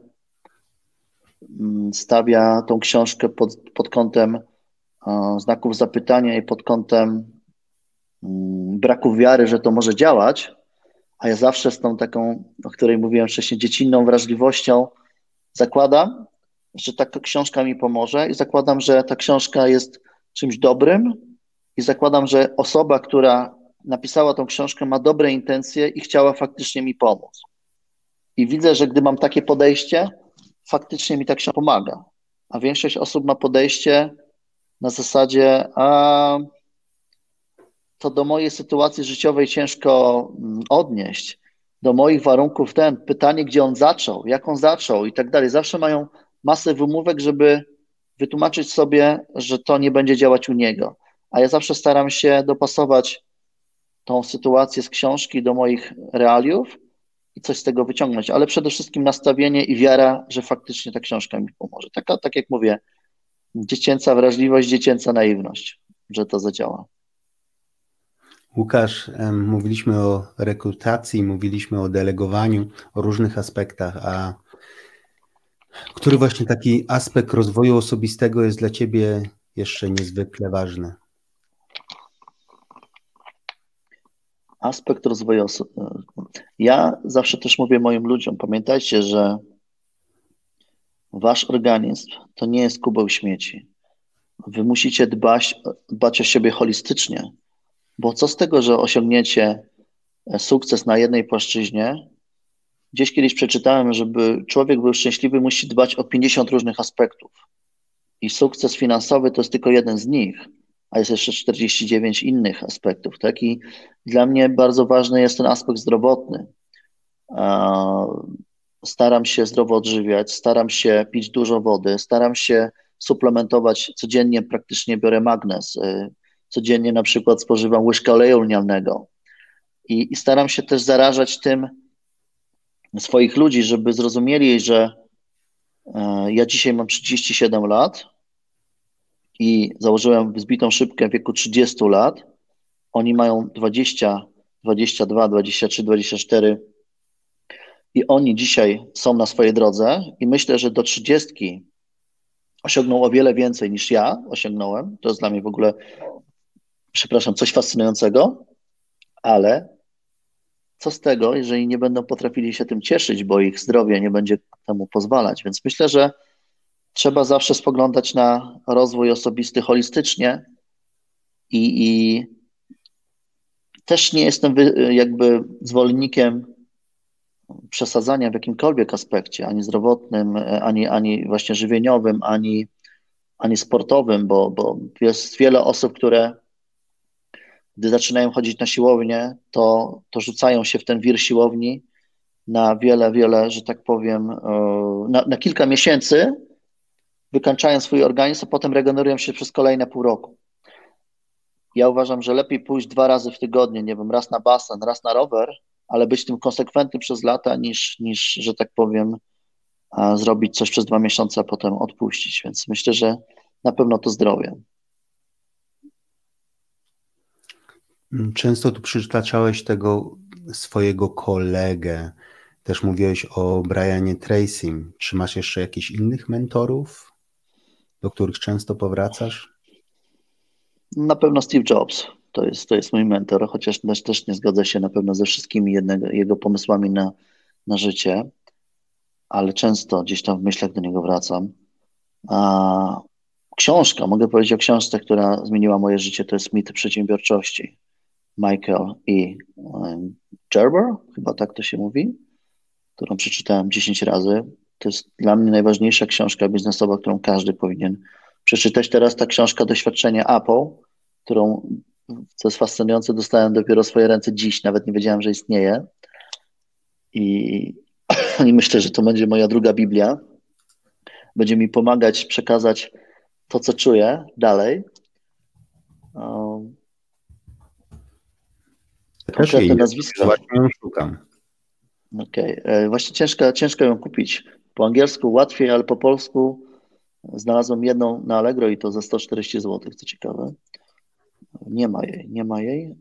stawia tą książkę pod, pod kątem znaków zapytania i pod kątem braku wiary, że to może działać, a ja zawsze z tą taką, o której mówiłem wcześniej, dziecinną wrażliwością zakładam, że taka książka mi pomoże i zakładam, że ta książka jest czymś dobrym i zakładam, że osoba, która napisała tą książkę, ma dobre intencje i chciała faktycznie mi pomóc. I widzę, że gdy mam takie podejście, faktycznie mi ta książka pomaga. A większość osób ma podejście na zasadzie, a to do mojej sytuacji życiowej ciężko odnieść, do moich warunków ten, pytanie, gdzie on zaczął, jak on zaczął i tak dalej. Zawsze mają masę wymówek, żeby wytłumaczyć sobie, że to nie będzie działać u niego. A ja zawsze staram się dopasować tą sytuację z książki do moich realiów i coś z tego wyciągnąć, ale przede wszystkim nastawienie i wiara, że faktycznie ta książka mi pomoże. Taka, tak jak mówię, dziecięca wrażliwość, dziecięca naiwność, że to zadziała. Łukasz, mówiliśmy o rekrutacji, mówiliśmy o delegowaniu, o różnych aspektach, a który właśnie taki aspekt rozwoju osobistego jest dla Ciebie jeszcze niezwykle ważny? Aspekt rozwoju osobistego. Ja zawsze też mówię moim ludziom, pamiętajcie, że wasz organizm to nie jest kubeł śmieci. Wy musicie dbać, dbać o siebie holistycznie, bo co z tego, że osiągniecie sukces na jednej płaszczyźnie? Gdzieś kiedyś przeczytałem, żeby człowiek był szczęśliwy, musi dbać o pięćdziesiąt różnych aspektów. I sukces finansowy to jest tylko jeden z nich, a jest jeszcze czterdzieści dziewięć innych aspektów. Tak? I dla mnie bardzo ważny jest ten aspekt zdrowotny. Staram się zdrowo odżywiać, staram się pić dużo wody, staram się suplementować codziennie, praktycznie biorę magnez. Codziennie na przykład spożywam łyżkę oleju lnianego. I, i staram się też zarażać tym swoich ludzi, żeby zrozumieli, że ja dzisiaj mam trzydzieści siedem lat i założyłem zbitą szybkę w wieku trzydziestu lat. Oni mają dwadzieścia, dwadzieścia dwa, dwadzieścia trzy, dwadzieścia cztery i oni dzisiaj są na swojej drodze i myślę, że do trzydziestki osiągną o wiele więcej niż ja osiągnąłem. To jest dla mnie w ogóle, przepraszam, coś fascynującego, ale co z tego, jeżeli nie będą potrafili się tym cieszyć, bo ich zdrowie nie będzie temu pozwalać. Więc myślę, że trzeba zawsze spoglądać na rozwój osobisty holistycznie i, i też nie jestem wy, jakby zwolennikiem przesadzania w jakimkolwiek aspekcie, ani zdrowotnym, ani, ani właśnie żywieniowym, ani, ani sportowym, bo, bo jest wiele osób, które gdy zaczynają chodzić na siłownię, to, to rzucają się w ten wir siłowni na wiele, wiele, że tak powiem, na, na kilka miesięcy, wykańczają swój organizm, a potem regenerują się przez kolejne pół roku. Ja uważam, że lepiej pójść dwa razy w tygodniu, nie wiem, raz na basen, raz na rower, ale być tym konsekwentnym przez lata, niż, niż że tak powiem, zrobić coś przez dwa miesiące, a potem odpuścić. Więc myślę, że na pewno to zdrowie. Często tu przytaczałeś tego swojego kolegę. Też mówiłeś o Brianie Tracym. Czy masz jeszcze jakichś innych mentorów, do których często powracasz? Na pewno Steve Jobs. To jest, to jest mój mentor, chociaż też, też nie zgodzę się na pewno ze wszystkimi jednego, jego pomysłami na, na życie, ale często gdzieś tam w myślach do niego wracam. A książka, mogę powiedzieć o książce, która zmieniła moje życie, to jest Mit przedsiębiorczości. Michael E. Gerber, chyba tak to się mówi, którą przeczytałem dziesięć razy. To jest dla mnie najważniejsza książka biznesowa, którą każdy powinien przeczytać. Teraz ta książka Doświadczenie Apple, którą, co jest fascynujące, dostałem dopiero w swoje ręce dziś, nawet nie wiedziałem, że istnieje. I, i myślę, że to będzie moja druga Biblia. Będzie mi pomagać przekazać to, co czuję dalej. Um, Konkretne nazwisko. Właśnie ją szukam. Okej, okay. Właśnie ciężko, ciężko ją kupić. Po angielsku łatwiej, ale po polsku znalazłem jedną na Allegro i to za sto czterdzieści złotych, co ciekawe. Nie ma jej, nie ma jej.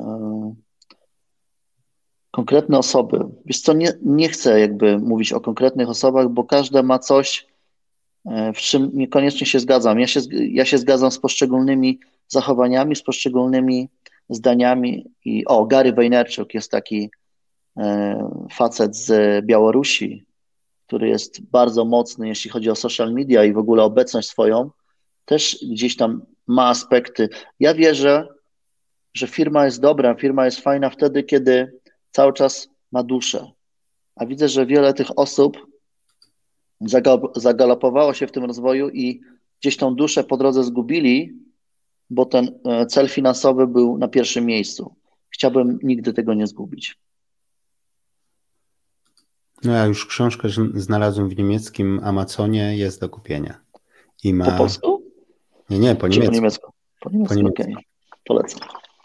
Konkretne osoby. Wiesz co, nie, nie chcę jakby mówić o konkretnych osobach, bo każda ma coś, w czym niekoniecznie się zgadzam. Ja się, ja się zgadzam z poszczególnymi zachowaniami, z poszczególnymi zdaniami. I o, Gary Vaynerchuk jest taki e, facet z Białorusi, który jest bardzo mocny, jeśli chodzi o social media i w ogóle obecność swoją. Też gdzieś tam ma aspekty. Ja wierzę, że firma jest dobra, firma jest fajna wtedy, kiedy cały czas ma duszę. A widzę, że wiele tych osób zagalopowało się w tym rozwoju i gdzieś tą duszę po drodze zgubili, bo ten cel finansowy był na pierwszym miejscu. Chciałbym nigdy tego nie zgubić. No ja już książkę znalazłem w niemieckim Amazonie, jest do kupienia. I ma... Po polsku? Nie, nie, po niemiecku. po niemiecku? Po niemiecku, po niemiecku. Okej. Okay. Polecam.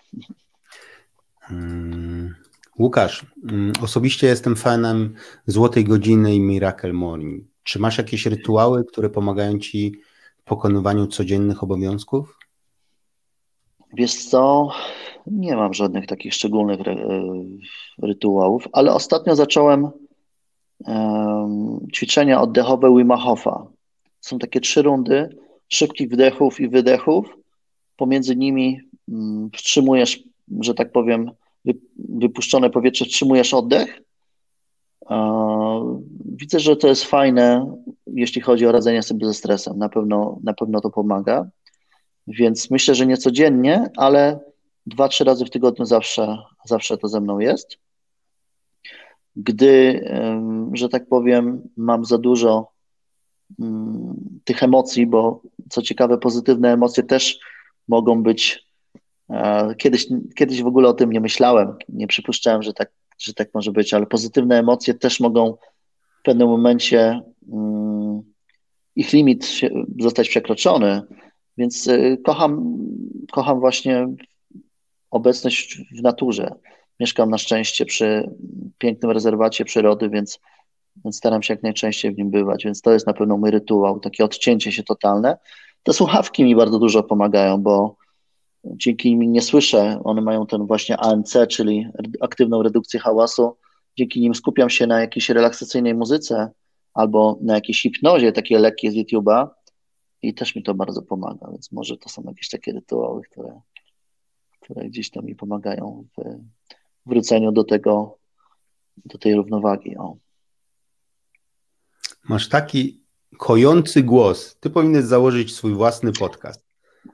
Hmm. Łukasz, osobiście jestem fanem Złotej Godziny i Miracle Morning. Czy masz jakieś rytuały, które pomagają ci w pokonywaniu codziennych obowiązków? Wiesz co, nie mam żadnych takich szczególnych rytuałów, ale ostatnio zacząłem um, ćwiczenia oddechowe Wima Hofa. Są takie trzy rundy szybkich wdechów i wydechów. Pomiędzy nimi um, wstrzymujesz, że tak powiem, wypuszczone powietrze, wstrzymujesz oddech. Widzę, że to jest fajne, jeśli chodzi o radzenie sobie ze stresem. Na pewno, na pewno to pomaga. Więc myślę, że nie codziennie, ale dwa, trzy razy w tygodniu zawsze, zawsze to ze mną jest. Gdy, że tak powiem, mam za dużo tych emocji, bo co ciekawe, pozytywne emocje też mogą być. Kiedyś, kiedyś w ogóle o tym nie myślałem, nie przypuszczałem, że tak, że tak może być, ale pozytywne emocje też mogą w pewnym momencie um, ich limit się, zostać przekroczony, więc y, kocham, kocham właśnie obecność w naturze. Mieszkam na szczęście przy pięknym rezerwacie przyrody, więc, więc staram się jak najczęściej w nim bywać, więc to jest na pewno mój rytuał, takie odcięcie się totalne. Te słuchawki mi bardzo dużo pomagają, bo dzięki nim nie słyszę, one mają ten właśnie A N C, czyli aktywną redukcję hałasu. Dzięki nim skupiam się na jakiejś relaksacyjnej muzyce albo na jakiejś hipnozie, takie lekkie z YouTube'a i też mi to bardzo pomaga, więc może to są jakieś takie rytuały, które, które gdzieś tam mi pomagają w wróceniu do tego, do tej równowagi. O. Masz taki kojący głos. Ty powinieneś założyć swój własny podcast.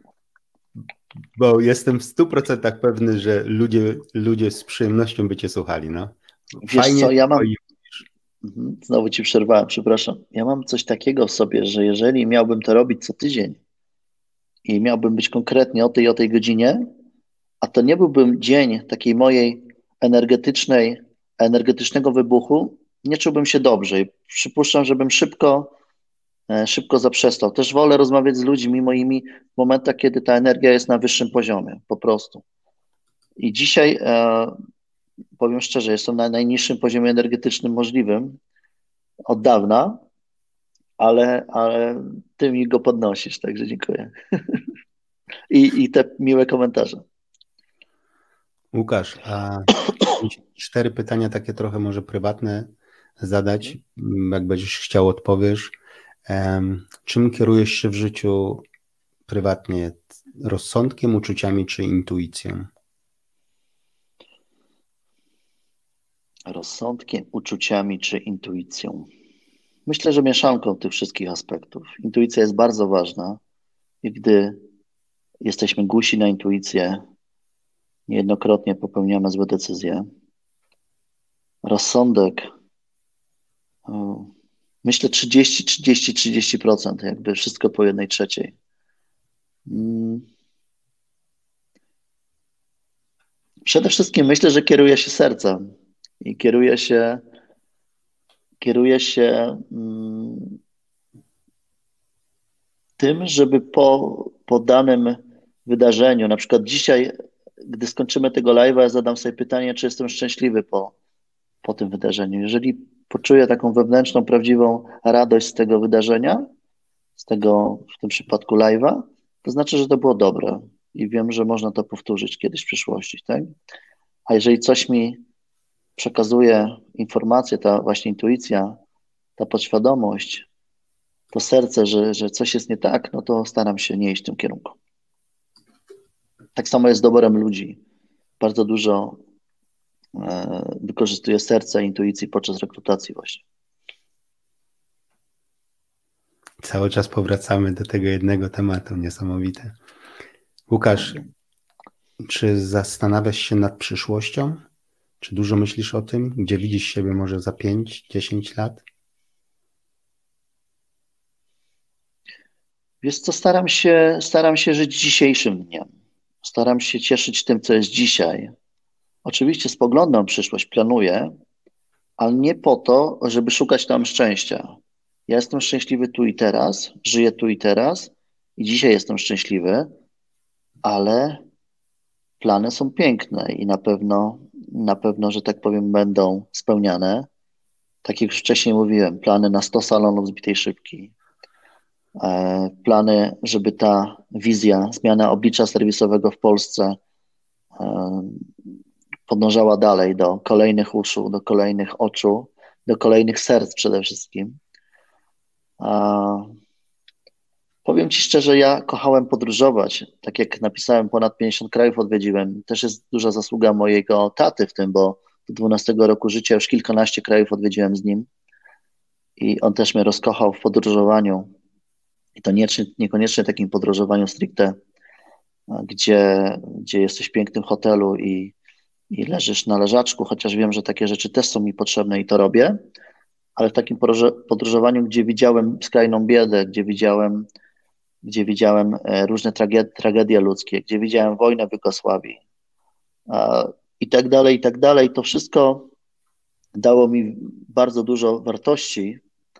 Bo jestem w stu procentach pewny, że ludzie, ludzie z przyjemnością by cię słuchali. No. Wiesz co, ja mam... Znowu ci przerwałem, przepraszam. Ja mam coś takiego w sobie, że jeżeli miałbym to robić co tydzień i miałbym być konkretnie o tej o tej godzinie, a to nie byłbym dzień takiej mojej energetycznej, energetycznego wybuchu, nie czułbym się dobrze i przypuszczam, żebym szybko szybko zaprzestał. Też wolę rozmawiać z ludźmi moimi w momentach, kiedy ta energia jest na wyższym poziomie, po prostu. I dzisiaj, e, powiem szczerze, jestem na najniższym poziomie energetycznym możliwym od dawna, ale, ale ty mi go podnosisz, także dziękuję. I, I te miłe komentarze. Łukasz, a cztery pytania takie trochę może prywatne zadać, jak będziesz chciał, odpowiesz. Um, czym kierujesz się w życiu prywatnie? Rozsądkiem, uczuciami czy intuicją? Rozsądkiem, uczuciami czy intuicją? Myślę, że mieszanką tych wszystkich aspektów. Intuicja jest bardzo ważna i gdy jesteśmy głusi na intuicję, niejednokrotnie popełniamy złe decyzje. Rozsądek, myślę trzydzieści, trzydzieści, trzydzieści procent, jakby wszystko po jednej trzeciej. Przede wszystkim myślę, że kieruje się sercem i kieruje się, kieruje się mm, tym, żeby po, po danym wydarzeniu, na przykład dzisiaj, gdy skończymy tego live'a, ja zadam sobie pytanie, czy jestem szczęśliwy po, po tym wydarzeniu. Jeżeli poczuję taką wewnętrzną, prawdziwą radość z tego wydarzenia, z tego, w tym przypadku live'a, to znaczy, że to było dobre i wiem, że można to powtórzyć kiedyś w przyszłości, tak? A jeżeli coś mi przekazuje informacje, ta właśnie intuicja, ta podświadomość, to serce, że, że coś jest nie tak, no to staram się nie iść w tym kierunku. Tak samo jest z doborem ludzi. Bardzo dużo e, wykorzystuję serca i intuicji podczas rekrutacji właśnie. Cały czas powracamy do tego jednego tematu, niesamowite. Łukasz, czy zastanawiasz się nad przyszłością? Czy dużo myślisz o tym? Gdzie widzisz siebie może za pięć, dziesięć lat? Wiesz co, staram się, staram się żyć dzisiejszym dniem. Staram się cieszyć tym, co jest dzisiaj. Oczywiście spoglądam w przyszłość, planuję, ale nie po to, żeby szukać tam szczęścia. Ja jestem szczęśliwy tu i teraz, żyję tu i teraz i dzisiaj jestem szczęśliwy, ale plany są piękne i na pewno, na pewno, że tak powiem, będą spełniane. Tak jak już wcześniej mówiłem, plany na sto salonów zbitej szybki, e, plany, żeby ta wizja, zmiana oblicza serwisowego w Polsce e, podążała dalej do kolejnych uszu, do kolejnych oczu, do kolejnych serc przede wszystkim. A powiem Ci szczerze, ja kochałem podróżować. Tak jak napisałem, ponad pięćdziesiąt krajów odwiedziłem. Też jest duża zasługa mojego taty w tym, bo do dwunastego roku życia już kilkanaście krajów odwiedziłem z nim i on też mnie rozkochał w podróżowaniu. I to nie, niekoniecznie takim podróżowaniu stricte, gdzie, gdzie jesteś w pięknym hotelu i, i leżysz na leżaczku, chociaż wiem, że takie rzeczy też są mi potrzebne i to robię, ale w takim podróżowaniu, gdzie widziałem skrajną biedę, gdzie widziałem gdzie widziałem różne tragedie, tragedie ludzkie, gdzie widziałem wojnę w Jugosławii i tak dalej, i tak dalej. To wszystko dało mi bardzo dużo wartości,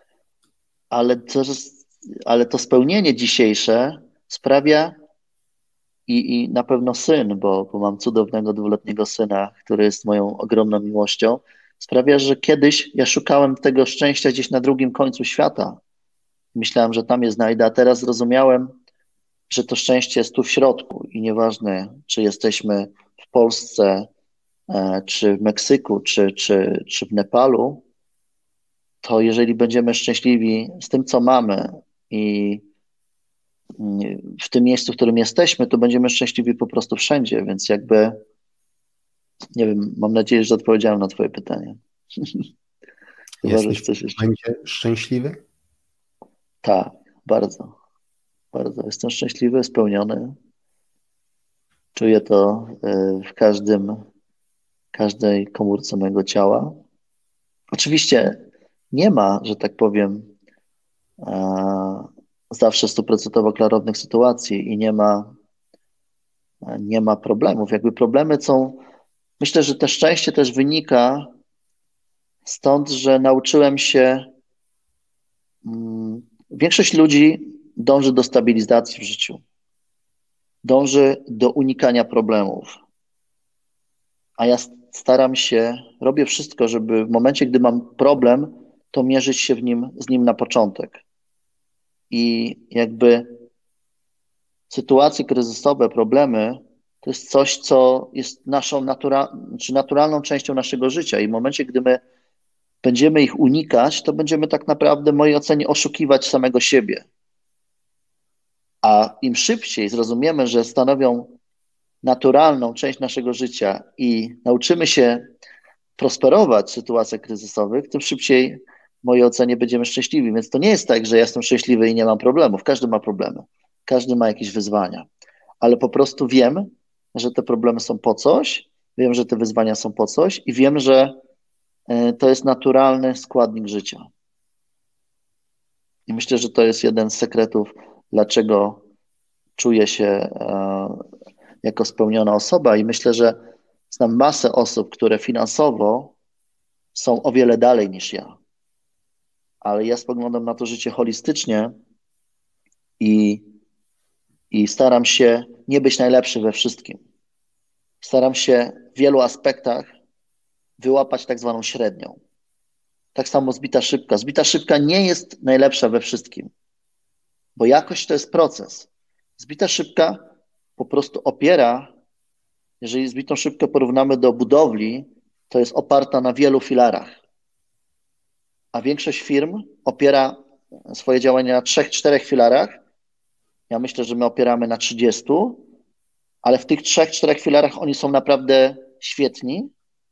ale to, ale to spełnienie dzisiejsze sprawia i, i na pewno syn, bo, bo mam cudownego dwuletniego syna, który jest moją ogromną miłością, sprawia, że kiedyś ja szukałem tego szczęścia gdzieś na drugim końcu świata. Myślałem, że tam je znajdę, a teraz zrozumiałem, że to szczęście jest tu w środku i nieważne, czy jesteśmy w Polsce, czy w Meksyku, czy, czy, czy w Nepalu, to jeżeli będziemy szczęśliwi z tym, co mamy i w tym miejscu, w którym jesteśmy, to będziemy szczęśliwi po prostu wszędzie, więc jakby, nie wiem, mam nadzieję, że odpowiedziałem na Twoje pytanie. Chyba, że coś jeszcze. Będzie szczęśliwy? Tak, bardzo, bardzo. Jestem szczęśliwy, spełniony. Czuję to w każdym, każdej komórce mojego ciała. Oczywiście nie ma, że tak powiem, zawsze stuprocentowo klarownych sytuacji i nie ma, nie ma problemów. Jakby problemy są, myślę, że to szczęście też wynika stąd, że nauczyłem się, większość ludzi dąży do stabilizacji w życiu, dąży do unikania problemów, a ja staram się, robię wszystko, żeby w momencie, gdy mam problem, to mierzyć się w nim, z nim na początek. I jakby sytuacje kryzysowe, problemy, to jest coś, co jest naszą natura, czy naturalną częścią naszego życia i w momencie, gdy my będziemy ich unikać, to będziemy tak naprawdę, w mojej ocenie, oszukiwać samego siebie. A im szybciej zrozumiemy, że stanowią naturalną część naszego życia i nauczymy się prosperować w sytuacjach kryzysowych, tym szybciej, w mojej ocenie, będziemy szczęśliwi. Więc to nie jest tak, że ja jestem szczęśliwy i nie mam problemów. Każdy ma problemy. Każdy ma jakieś wyzwania. Ale po prostu wiem, że te problemy są po coś, wiem, że te wyzwania są po coś i wiem, że to jest naturalny składnik życia. I myślę, że to jest jeden z sekretów, dlaczego czuję się jako spełniona osoba i myślę, że znam masę osób, które finansowo są o wiele dalej niż ja. Ale ja spoglądam na to życie holistycznie i, i staram się nie być najlepszy we wszystkim. Staram się w wielu aspektach wyłapać tak zwaną średnią. Tak samo zbita szybka. Zbita szybka nie jest najlepsza we wszystkim, bo jakość to jest proces. Zbita szybka po prostu opiera, jeżeli zbitą szybkę porównamy do budowli, to jest oparta na wielu filarach. A większość firm opiera swoje działania na trzech, czterech filarach. Ja myślę, że my opieramy na trzydziestu, ale w tych trzech, czterech filarach oni są naprawdę świetni.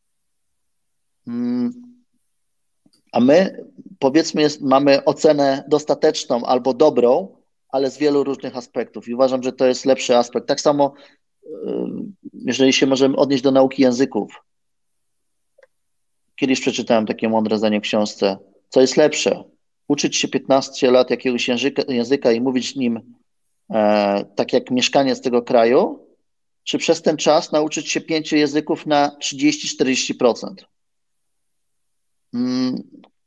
A my, powiedzmy, jest, mamy ocenę dostateczną albo dobrą, ale z wielu różnych aspektów. I uważam, że to jest lepszy aspekt. Tak samo, jeżeli się możemy odnieść do nauki języków. Kiedyś przeczytałem takie mądre zdanie w książce. Co jest lepsze? Uczyć się piętnaście lat jakiegoś języka, języka i mówić nim e, tak jak mieszkaniec tego kraju, czy przez ten czas nauczyć się pięciu języków na trzydzieści do czterdziestu procent? Hmm.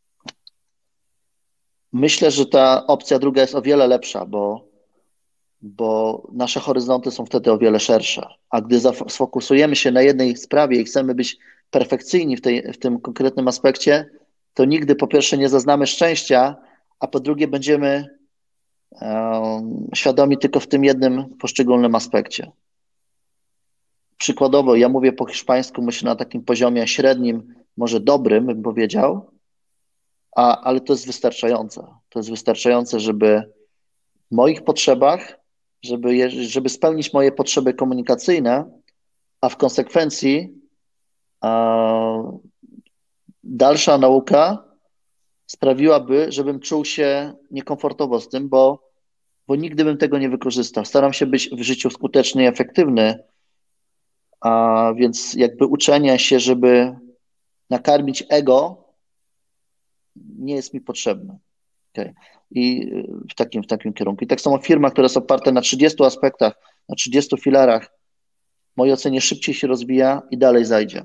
Myślę, że ta opcja druga jest o wiele lepsza, bo, bo nasze horyzonty są wtedy o wiele szersze. A gdy sfokusujemy się na jednej sprawie i chcemy być perfekcyjni w, tej, w tym konkretnym aspekcie, to nigdy po pierwsze nie zaznamy szczęścia, a po drugie będziemy um, świadomi tylko w tym jednym poszczególnym aspekcie. Przykładowo, ja mówię po hiszpańsku, myślę na takim poziomie średnim, może dobrym, bym powiedział, a, ale to jest wystarczające. To jest wystarczające, żeby w moich potrzebach, żeby, żeby spełnić moje potrzeby komunikacyjne, a w konsekwencji a, dalsza nauka sprawiłaby, żebym czuł się niekomfortowo z tym, bo, bo nigdy bym tego nie wykorzystał. Staram się być w życiu skuteczny i efektywny, a więc jakby uczenie się, żeby nakarmić ego, nie jest mi potrzebne. Okay. I w takim, w takim kierunku. I tak samo firma, która jest oparta na trzydziestu aspektach, na trzydziestu filarach, w mojej ocenie szybciej się rozwija i dalej zajdzie.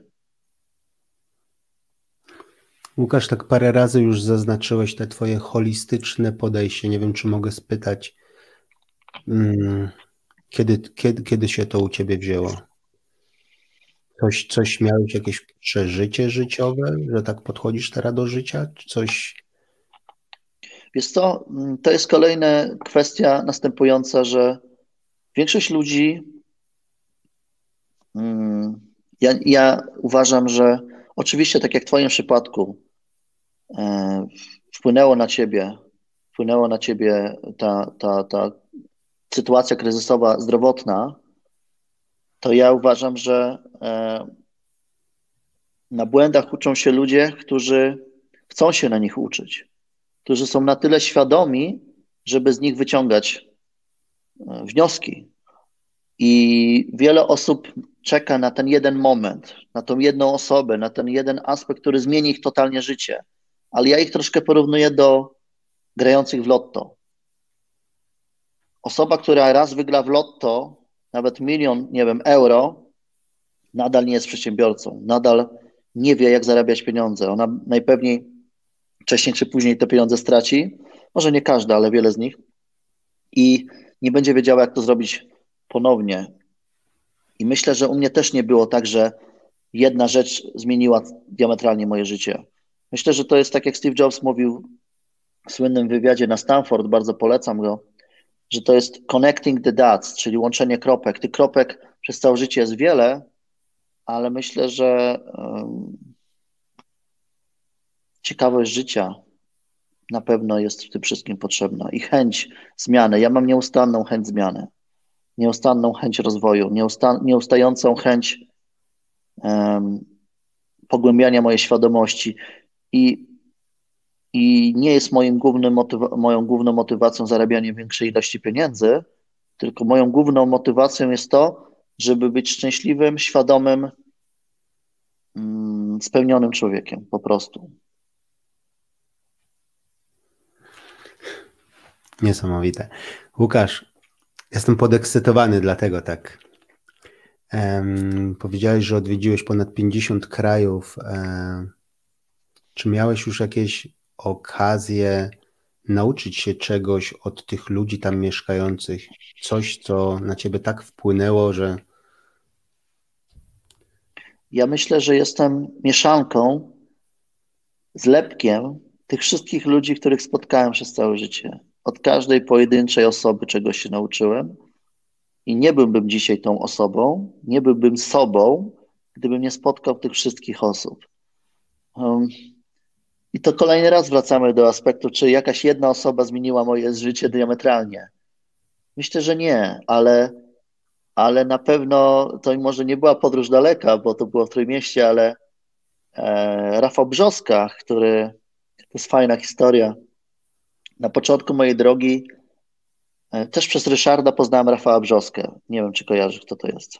Łukasz, tak parę razy już zaznaczyłeś te twoje holistyczne podejście. Nie wiem, czy mogę spytać, kiedy, kiedy, kiedy się to u ciebie wzięło? Coś, coś miałeś, jakieś przeżycie życiowe, że tak podchodzisz teraz do życia? Czy coś... Wiesz co, to jest kolejna kwestia następująca, że większość ludzi, ja, ja uważam, że oczywiście tak jak w twoim przypadku e, wpłynęło na ciebie, wpłynęło na ciebie ta, ta, ta sytuacja kryzysowa zdrowotna, to ja uważam, że e, na błędach uczą się ludzie, którzy chcą się na nich uczyć, którzy są na tyle świadomi, żeby z nich wyciągać wnioski. I wiele osób czeka na ten jeden moment, na tą jedną osobę, na ten jeden aspekt, który zmieni ich totalnie życie. Ale ja ich troszkę porównuję do grających w lotto. Osoba, która raz wygra w lotto, nawet milion, nie wiem, euro, nadal nie jest przedsiębiorcą, nadal nie wie, jak zarabiać pieniądze. Ona najpewniej wcześniej czy później te pieniądze straci, może nie każda, ale wiele z nich, i nie będzie wiedziała, jak to zrobić ponownie. I myślę, że u mnie też nie było tak, że jedna rzecz zmieniła diametralnie moje życie. Myślę, że to jest tak, jak Steve Jobs mówił w słynnym wywiadzie na Stanford, bardzo polecam go, że to jest connecting the dots, czyli łączenie kropek. Tych kropek przez całe życie jest wiele, ale myślę, że um, ciekawość życia na pewno jest w tym wszystkim potrzebna i chęć zmiany. Ja mam nieustanną chęć zmiany, nieustanną chęć rozwoju, nieusta nieustającą chęć um, pogłębiania mojej świadomości i, i nie jest moim głównym moją główną motywacją zarabianie większej ilości pieniędzy, tylko moją główną motywacją jest to, żeby być szczęśliwym, świadomym, mm, spełnionym człowiekiem, po prostu. Niesamowite. Łukasz, jestem podekscytowany, dlatego tak. Um, powiedziałeś, że odwiedziłeś ponad pięćdziesiąt krajów. Um, czy miałeś już jakieś okazje nauczyć się czegoś od tych ludzi tam mieszkających? Coś, co na ciebie tak wpłynęło, że... Ja myślę, że jestem mieszanką zlepkiem tych wszystkich ludzi, których spotkałem przez całe życie. Od każdej pojedynczej osoby czegoś się nauczyłem i nie byłbym dzisiaj tą osobą, nie byłbym sobą, gdybym nie spotkał tych wszystkich osób. Um, I to kolejny raz wracamy do aspektu, czy jakaś jedna osoba zmieniła moje życie diametralnie. Myślę, że nie, ale, ale na pewno to może nie była podróż daleka, bo to było w Trójmieście, ale e, Rafał Brzoska, który, to jest fajna historia, na początku mojej drogi e, też przez Ryszarda poznałem Rafała Brzoskę. Nie wiem, czy kojarzysz, kto to jest.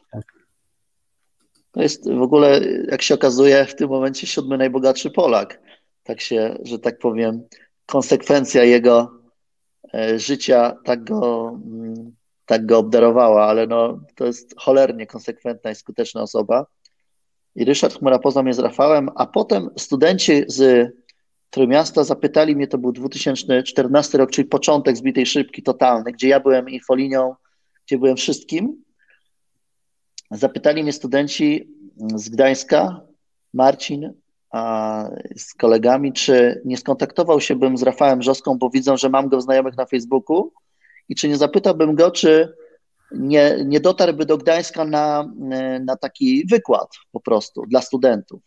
To jest w ogóle, jak się okazuje, w tym momencie siódmy najbogatszy Polak. Tak się, że tak powiem, konsekwencja jego e, życia tak go, mm, tak go obdarowała, ale no, to jest cholernie konsekwentna i skuteczna osoba. I Ryszard Chmura poznał mnie z Rafałem, a potem studenci z Trójmiasta zapytali mnie, to był dwa tysiące czternasty rok, czyli początek Zbitej Szybki totalny, gdzie ja byłem infolinią, gdzie byłem wszystkim. Zapytali mnie studenci z Gdańska, Marcin, a z kolegami, czy nie skontaktował się bym z Rafałem Brzoską, bo widzą, że mam go w znajomych na Facebooku i czy nie zapytałbym go, czy nie, nie dotarłby do Gdańska na, na taki wykład po prostu dla studentów.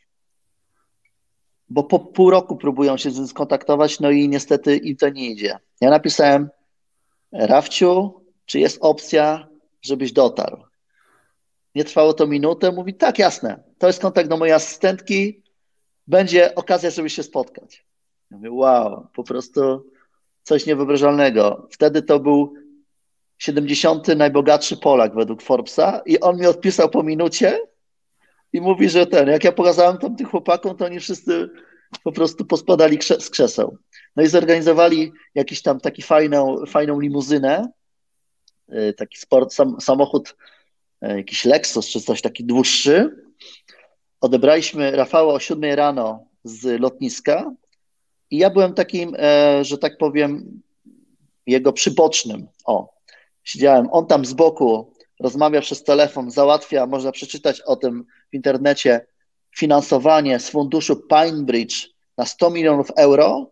Bo po pół roku próbują się z nim skontaktować, no i niestety im to nie idzie. Ja napisałem, Rafciu, czy jest opcja, żebyś dotarł? Nie trwało to minutę, mówi, tak, jasne, to jest kontakt do mojej asystentki, będzie okazja, żeby się spotkać. Ja mówię, wow, po prostu coś niewyobrażalnego. Wtedy to był siedemdziesiąty najbogatszy Polak według Forbesa i on mi odpisał po minucie i mówi, że ten, jak ja pokazałem tam tych chłopakom, to oni wszyscy po prostu pospadali krze- z krzeseł. No i zorganizowali jakiś tam taki fajną, fajną limuzynę, taki sport, sam, samochód, jakiś Lexus czy coś taki dłuższy. Odebraliśmy Rafała o siódmej rano z lotniska i ja byłem takim, że tak powiem, jego przybocznym. O, siedziałem, on tam z boku rozmawia przez telefon, załatwia, można przeczytać o tym w internecie, finansowanie z funduszu PineBridge na sto milionów euro.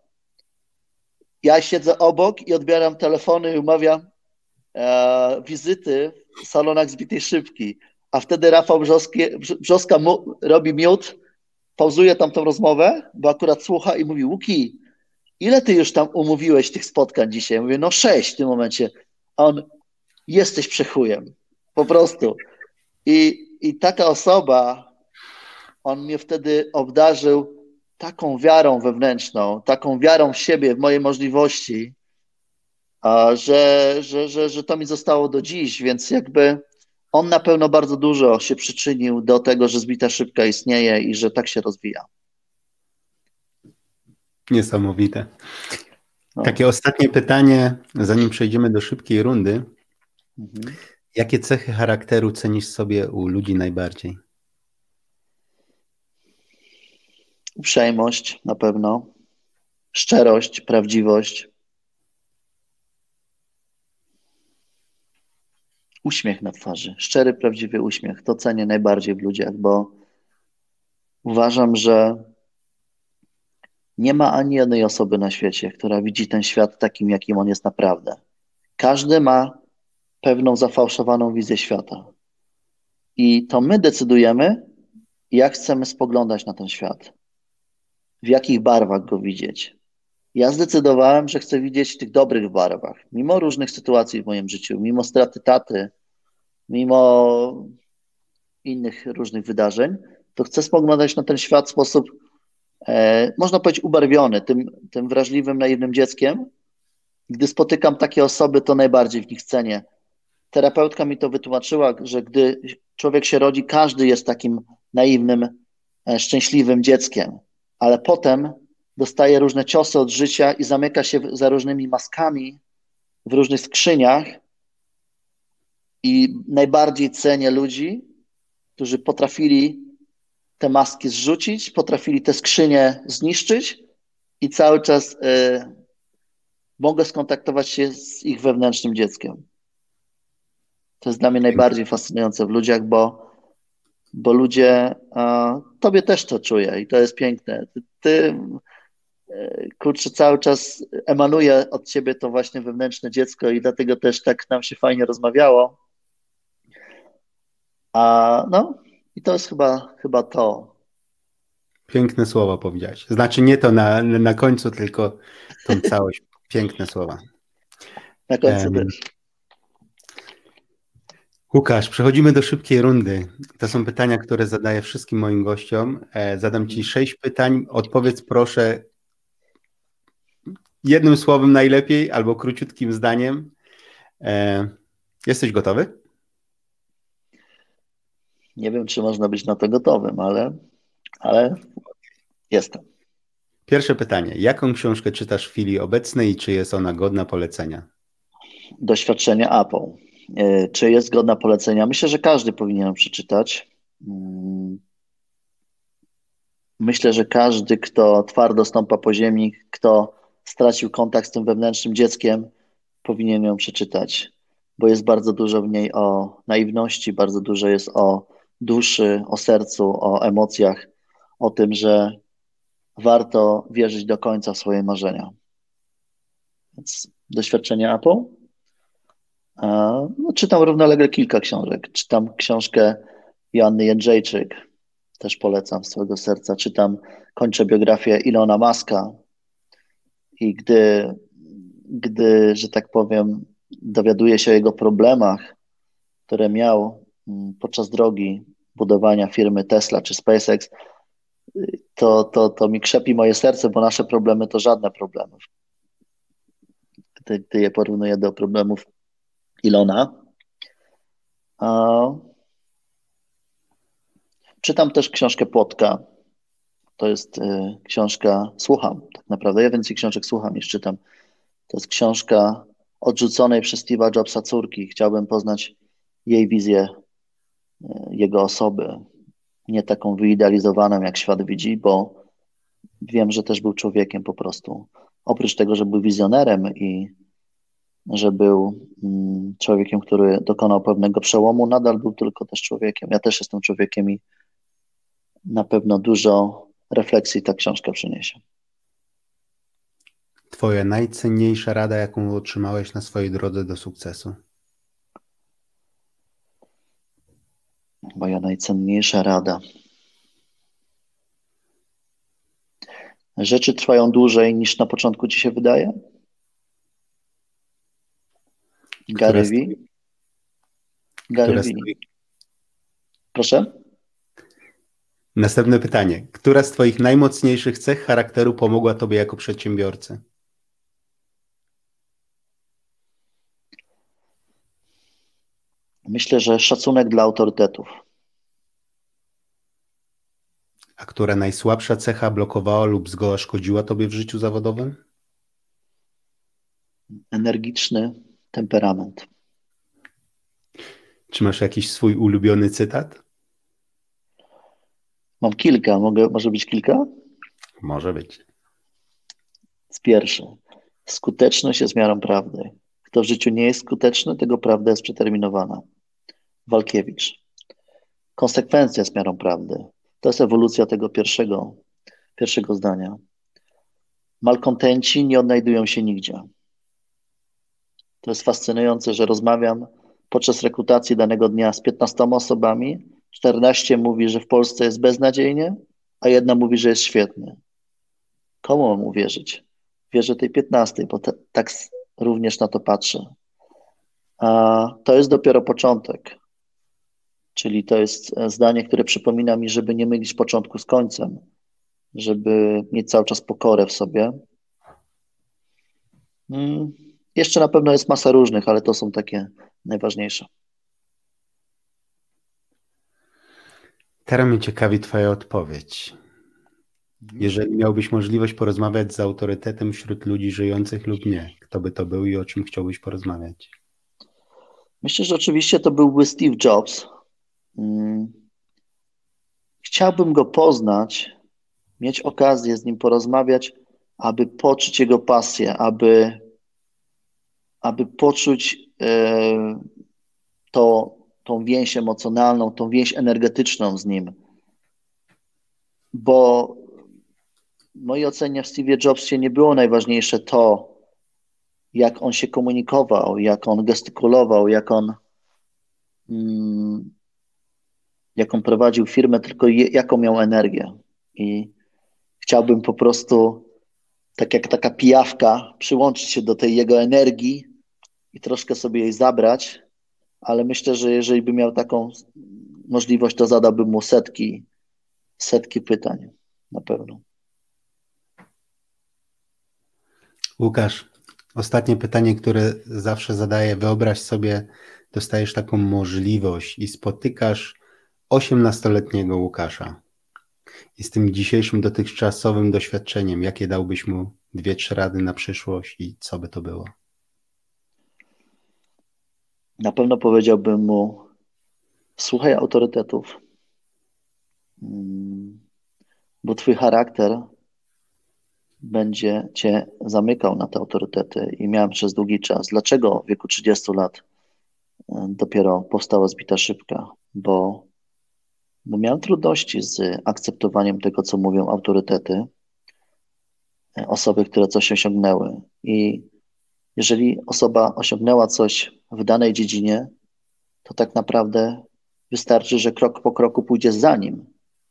Ja siedzę obok i odbieram telefony i umawiam e, wizyty w salonach Zbitej Szybki. A wtedy Rafał Brzoski, Brzoska mu, robi miód, pauzuje tam tą rozmowę, bo akurat słucha i mówi, Łuki, ile ty już tam umówiłeś tych spotkań dzisiaj? Mówię, no sześć w tym momencie. A on, jesteś przechujem, po prostu. I, i taka osoba, on mnie wtedy obdarzył taką wiarą wewnętrzną, taką wiarą w siebie, w moje możliwości, a, że, że, że, że to mi zostało do dziś, więc jakby on na pewno bardzo dużo się przyczynił do tego, że Zbita Szybka istnieje i że tak się rozwija. Niesamowite. No. Takie ostatnie pytanie, zanim przejdziemy do szybkiej rundy. Mhm. Jakie cechy charakteru cenisz sobie u ludzi najbardziej? Uprzejmość na pewno, szczerość, prawdziwość, uśmiech na twarzy, szczery, prawdziwy uśmiech. To cenię najbardziej w ludziach, bo uważam, że nie ma ani jednej osoby na świecie, która widzi ten świat takim, jakim on jest naprawdę. Każdy ma pewną zafałszowaną wizję świata. I to my decydujemy, jak chcemy spoglądać na ten świat, w jakich barwach go widzieć. Ja zdecydowałem, że chcę widzieć w tych dobrych barwach, mimo różnych sytuacji w moim życiu, mimo straty taty, mimo innych różnych wydarzeń, to chcę spoglądać na ten świat w sposób, e, można powiedzieć, ubarwiony, tym, tym wrażliwym, naiwnym dzieckiem. Gdy spotykam takie osoby, to najbardziej w nich cenię. Terapeutka mi to wytłumaczyła, że gdy człowiek się rodzi, każdy jest takim naiwnym, e, szczęśliwym dzieckiem, ale potem dostaje różne ciosy od życia i zamyka się za różnymi maskami w różnych skrzyniach. I najbardziej cenię ludzi, którzy potrafili te maski zrzucić, potrafili te skrzynie zniszczyć i cały czas y, mogę skontaktować się z ich wewnętrznym dzieckiem. To jest dla mnie najbardziej fascynujące w ludziach, bo, bo ludzie, a, tobie też to czuję i to jest piękne. Ty, ty kurczę, cały czas emanuje od ciebie to właśnie wewnętrzne dziecko i dlatego też tak nam się fajnie rozmawiało. A no, i to jest chyba, chyba to. Piękne słowa powiedziałeś. Znaczy nie to na, na końcu, tylko tą całość. Piękne słowa. Na końcu Um, też. Łukasz, przechodzimy do szybkiej rundy. To są pytania, które zadaję wszystkim moim gościom. E, zadam ci sześć pytań. Odpowiedz proszę jednym słowem najlepiej albo króciutkim zdaniem. E, jesteś gotowy? Nie wiem, czy można być na to gotowym, ale, ale jestem. Pierwsze pytanie. Jaką książkę czytasz w chwili obecnej i czy jest ona godna polecenia? Doświadczenie Apple. Czy jest godna polecenia? Myślę, że każdy powinien ją przeczytać. Myślę, że każdy, kto twardo stąpa po ziemi, kto stracił kontakt z tym wewnętrznym dzieckiem, powinien ją przeczytać, bo jest bardzo dużo w niej o naiwności, bardzo dużo jest o duszy, o sercu, o emocjach, o tym, że warto wierzyć do końca w swoje marzenia. Więc doświadczenie Apple. No, czytam równolegle kilka książek. Czytam książkę Joanny Jędrzejczyk, też polecam z całego serca. Czytam, kończę biografię Ilona Muska i gdy, gdy, że tak powiem, dowiaduję się o jego problemach, które miał podczas drogi budowania firmy Tesla czy SpaceX, to, to, to mi krzepi moje serce, bo nasze problemy to żadne problemy. Gdy, gdy je porównuję do problemów Ilona. A... Czytam też książkę Płotka. To jest y, książka, słucham tak naprawdę, ja więcej książek słucham niż czytam. To jest książka odrzuconej przez Steve'a Jobsa córki. Chciałbym poznać jej wizję, y, jego osoby, nie taką wyidealizowaną, jak świat widzi, bo wiem, że też był człowiekiem po prostu. Oprócz tego, że był wizjonerem i że był mm, człowiekiem, który dokonał pewnego przełomu, nadal był tylko też człowiekiem. Ja też jestem człowiekiem i na pewno dużo refleksji ta książka przyniesie. Twoja najcenniejsza rada, jaką otrzymałeś na swojej drodze do sukcesu? Moja najcenniejsza rada. Rzeczy trwają dłużej niż na początku ci się wydaje? Gary Vee. Gary Vee. Proszę? Następne pytanie. Która z twoich najmocniejszych cech charakteru pomogła tobie jako przedsiębiorcy? Myślę, że szacunek dla autorytetów. A która najsłabsza cecha blokowała lub zgoła szkodziła tobie w życiu zawodowym? Energiczny temperament. Czy masz jakiś swój ulubiony cytat? Mam kilka. Mogę, może być kilka? Może być. Z pierwszy. Skuteczność jest miarą prawdy. Kto w życiu nie jest skuteczny, tego prawda jest przeterminowana. Walkiewicz. Konsekwencja jest miarą prawdy. To jest ewolucja tego pierwszego, pierwszego zdania. Malkontenci nie odnajdują się nigdzie. To jest fascynujące, że rozmawiam podczas rekrutacji danego dnia z piętnastoma osobami. czternaście mówi, że w Polsce jest beznadziejnie, a jedna mówi, że jest świetnie. Komu mam uwierzyć? Wierzę tej piętnastej, bo te, tak również na to patrzę. A to jest dopiero początek. Czyli to jest zdanie, które przypomina mi, żeby nie mylić początku z końcem, żeby mieć cały czas pokorę w sobie. Hmm. Jeszcze na pewno jest masa różnych, ale to są takie najważniejsze. Teraz mnie ciekawi twoja odpowiedź. Jeżeli miałbyś możliwość porozmawiać z autorytetem wśród ludzi żyjących lub nie, kto by to był i o czym chciałbyś porozmawiać? Myślę, że oczywiście to byłby Steve Jobs. Chciałbym go poznać, mieć okazję z nim porozmawiać, aby poczuć jego pasję, aby, aby poczuć e, to, tą więź emocjonalną, tą więź energetyczną z nim. Bo w mojej ocenie w Steve'ie Jobsie nie było najważniejsze to, jak on się komunikował, jak on gestykulował, jak on, mm, jak on prowadził firmę, tylko je, jaką miał energię. I chciałbym po prostu, tak jak taka pijawka, przyłączyć się do tej jego energii i troszkę sobie jej zabrać, ale myślę, że jeżeli by miał taką możliwość, to zadałbym mu setki, setki pytań, na pewno. Łukasz, ostatnie pytanie, które zawsze zadaję. Wyobraź sobie, dostajesz taką możliwość i spotykasz osiemnastoletniego Łukasza. I z tym dzisiejszym dotychczasowym doświadczeniem, jakie dałbyś mu dwie, trzy rady na przyszłość i co by to było? Na pewno powiedziałbym mu, słuchaj autorytetów, bo twój charakter będzie cię zamykał na te autorytety i miałem przez długi czas. Dlaczego w wieku trzydziestu lat dopiero powstała Zbita Szybka? Bo, bo miałem trudności z akceptowaniem tego, co mówią autorytety, osoby, które coś osiągnęły. I jeżeli osoba osiągnęła coś w danej dziedzinie, to tak naprawdę wystarczy, że krok po kroku pójdzie za nim.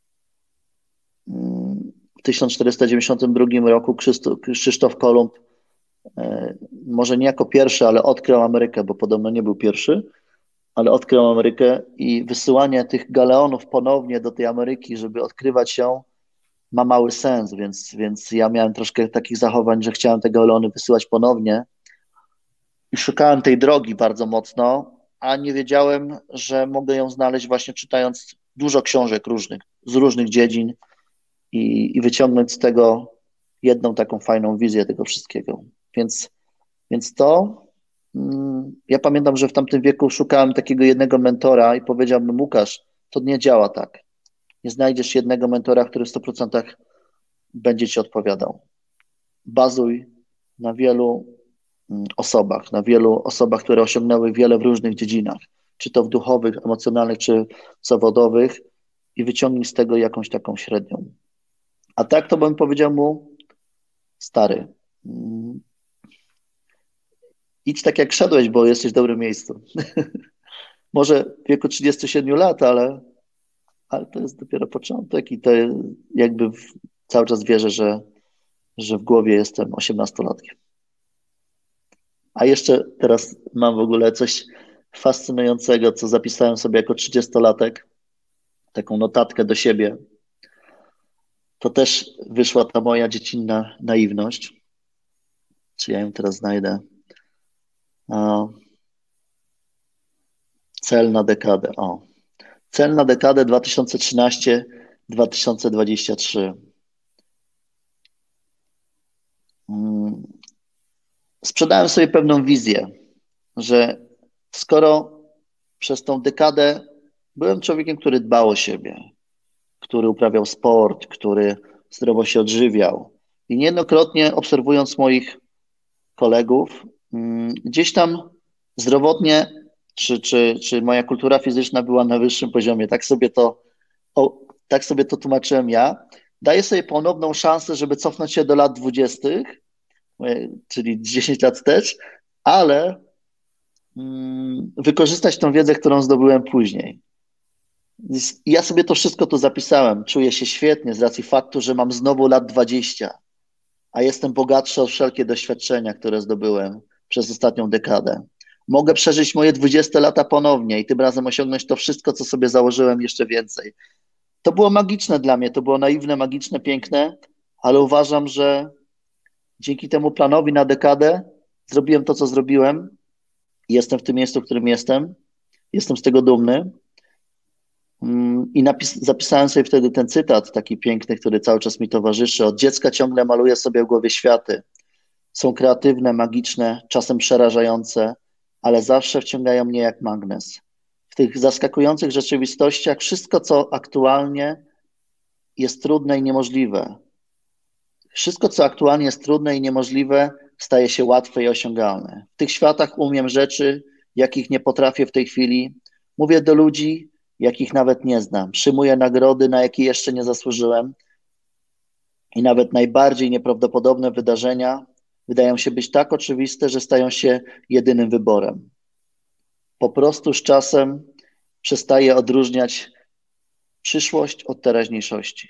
W tysiąc czterysta dziewięćdziesiątym drugim roku Krzysztof Kolumb, może nie jako pierwszy, ale odkrył Amerykę, bo podobno nie był pierwszy, ale odkrył Amerykę i wysyłanie tych galeonów ponownie do tej Ameryki, żeby odkrywać ją, ma mały sens, więc, więc ja miałem troszkę takich zachowań, że chciałem te galeony wysyłać ponownie i szukałem tej drogi bardzo mocno, a nie wiedziałem, że mogę ją znaleźć właśnie czytając dużo książek różnych, z różnych dziedzin i, i wyciągnąć z tego jedną taką fajną wizję tego wszystkiego. Więc, więc to, mm, ja pamiętam, że w tamtym wieku szukałem takiego jednego mentora i powiedziałbym, Łukasz, to nie działa tak. Nie znajdziesz jednego mentora, który w stu procentach będzie ci odpowiadał. Bazuj na wielu osobach, na wielu osobach, które osiągnęły wiele w różnych dziedzinach, czy to w duchowych, emocjonalnych, czy zawodowych i wyciągnij z tego jakąś taką średnią. A tak to bym powiedział mu, stary, idź tak jak szedłeś, bo jesteś w dobrym miejscu. Może w wieku trzydziestu siedmiu lat, ale, ale to jest dopiero początek i to jakby w, cały czas wierzę, że, że w głowie jestem osiemnastolatkiem. A jeszcze teraz mam w ogóle coś fascynującego, co zapisałem sobie jako trzydziestolatek, taką notatkę do siebie. To też wyszła ta moja dziecinna naiwność. Czy ja ją teraz znajdę? O. Cel na dekadę. O. Cel na dekadę dwa tysiące trzynaście do dwa tysiące dwudziestego trzeciego. Hmm. Sprzedałem sobie pewną wizję, że skoro przez tą dekadę byłem człowiekiem, który dbał o siebie, który uprawiał sport, który zdrowo się odżywiał i niejednokrotnie obserwując moich kolegów, gdzieś tam zdrowotnie, czy, czy, czy moja kultura fizyczna była na wyższym poziomie, tak sobie to, o, tak sobie to tłumaczyłem ja, daję sobie ponowną szansę, żeby cofnąć się do lat dwudziestych, czyli dziesięć lat wstecz, ale mm, wykorzystać tą wiedzę, którą zdobyłem później. Ja sobie to wszystko tu zapisałem. Czuję się świetnie z racji faktu, że mam znowu lat dwadzieścia, a jestem bogatszy o wszelkie doświadczenia, które zdobyłem przez ostatnią dekadę. Mogę przeżyć moje dwudzieste lata ponownie i tym razem osiągnąć to wszystko, co sobie założyłem, jeszcze więcej. To było magiczne dla mnie, to było naiwne, magiczne, piękne, ale uważam, że dzięki temu planowi na dekadę zrobiłem to, co zrobiłem i jestem w tym miejscu, w którym jestem. Jestem z tego dumny. I napis, zapisałem sobie wtedy ten cytat taki piękny, który cały czas mi towarzyszy. Od dziecka ciągle maluję sobie w głowie światy. Są kreatywne, magiczne, czasem przerażające, ale zawsze wciągają mnie jak magnes. W tych zaskakujących rzeczywistościach wszystko, co aktualnie jest trudne i niemożliwe, wszystko, co aktualnie jest trudne i niemożliwe, staje się łatwe i osiągalne. W tych światach umiem rzeczy, jakich nie potrafię w tej chwili. Mówię do ludzi, jakich nawet nie znam. Przyjmuję nagrody, na jakie jeszcze nie zasłużyłem. i nawet najbardziej nieprawdopodobne wydarzenia wydają się być tak oczywiste, że stają się jedynym wyborem. Po prostu z czasem przestaje odróżniać przyszłość od teraźniejszości.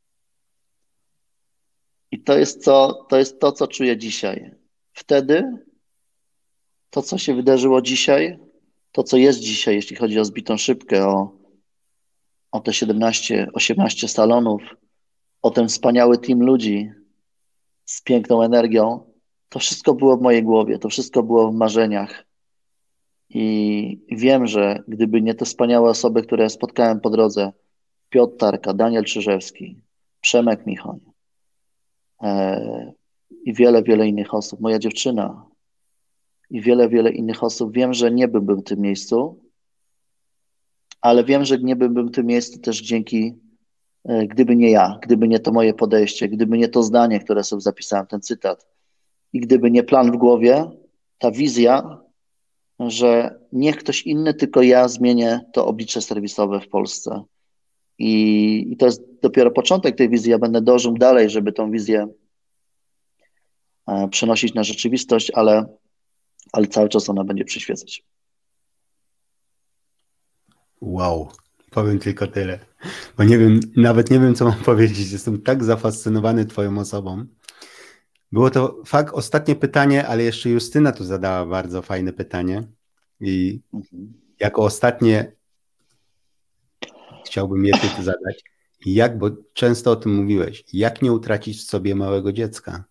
I to jest, co, to jest to, co czuję dzisiaj. Wtedy to, co się wydarzyło dzisiaj, to, co jest dzisiaj, jeśli chodzi o zbitą szybkę, o, o te siedemnaście, osiemnaście salonów, o ten wspaniały team ludzi z piękną energią, to wszystko było w mojej głowie, to wszystko było w marzeniach. I wiem, że gdyby nie te wspaniałe osoby, które spotkałem po drodze, Piotr Tarka, Daniel Czyżewski, Przemek Michoń e, i wiele, wiele innych osób, moja dziewczyna i wiele, wiele innych osób, wiem, że nie byłbym w tym miejscu, ale wiem, że nie byłbym w tym miejscu też dzięki, e, gdyby nie ja, gdyby nie to moje podejście, gdyby nie to zdanie, które sobie zapisałem, ten cytat i gdyby nie plan w głowie, ta wizja, że niech ktoś inny, tylko ja zmienię to oblicze serwisowe w Polsce. I, I to jest dopiero początek tej wizji. Ja będę dążył dalej, żeby tą wizję e, przenosić na rzeczywistość, ale, ale cały czas ona będzie przyświecać. Wow, powiem tylko tyle, bo nie wiem, nawet nie wiem, co mam powiedzieć. Jestem tak zafascynowany twoją osobą. Było to fakt, ostatnie pytanie, ale jeszcze Justyna tu zadała bardzo fajne pytanie i mhm. jako ostatnie chciałbym je tu zadać. Jak, bo często o tym mówiłeś, jak nie utracić w sobie małego dziecka?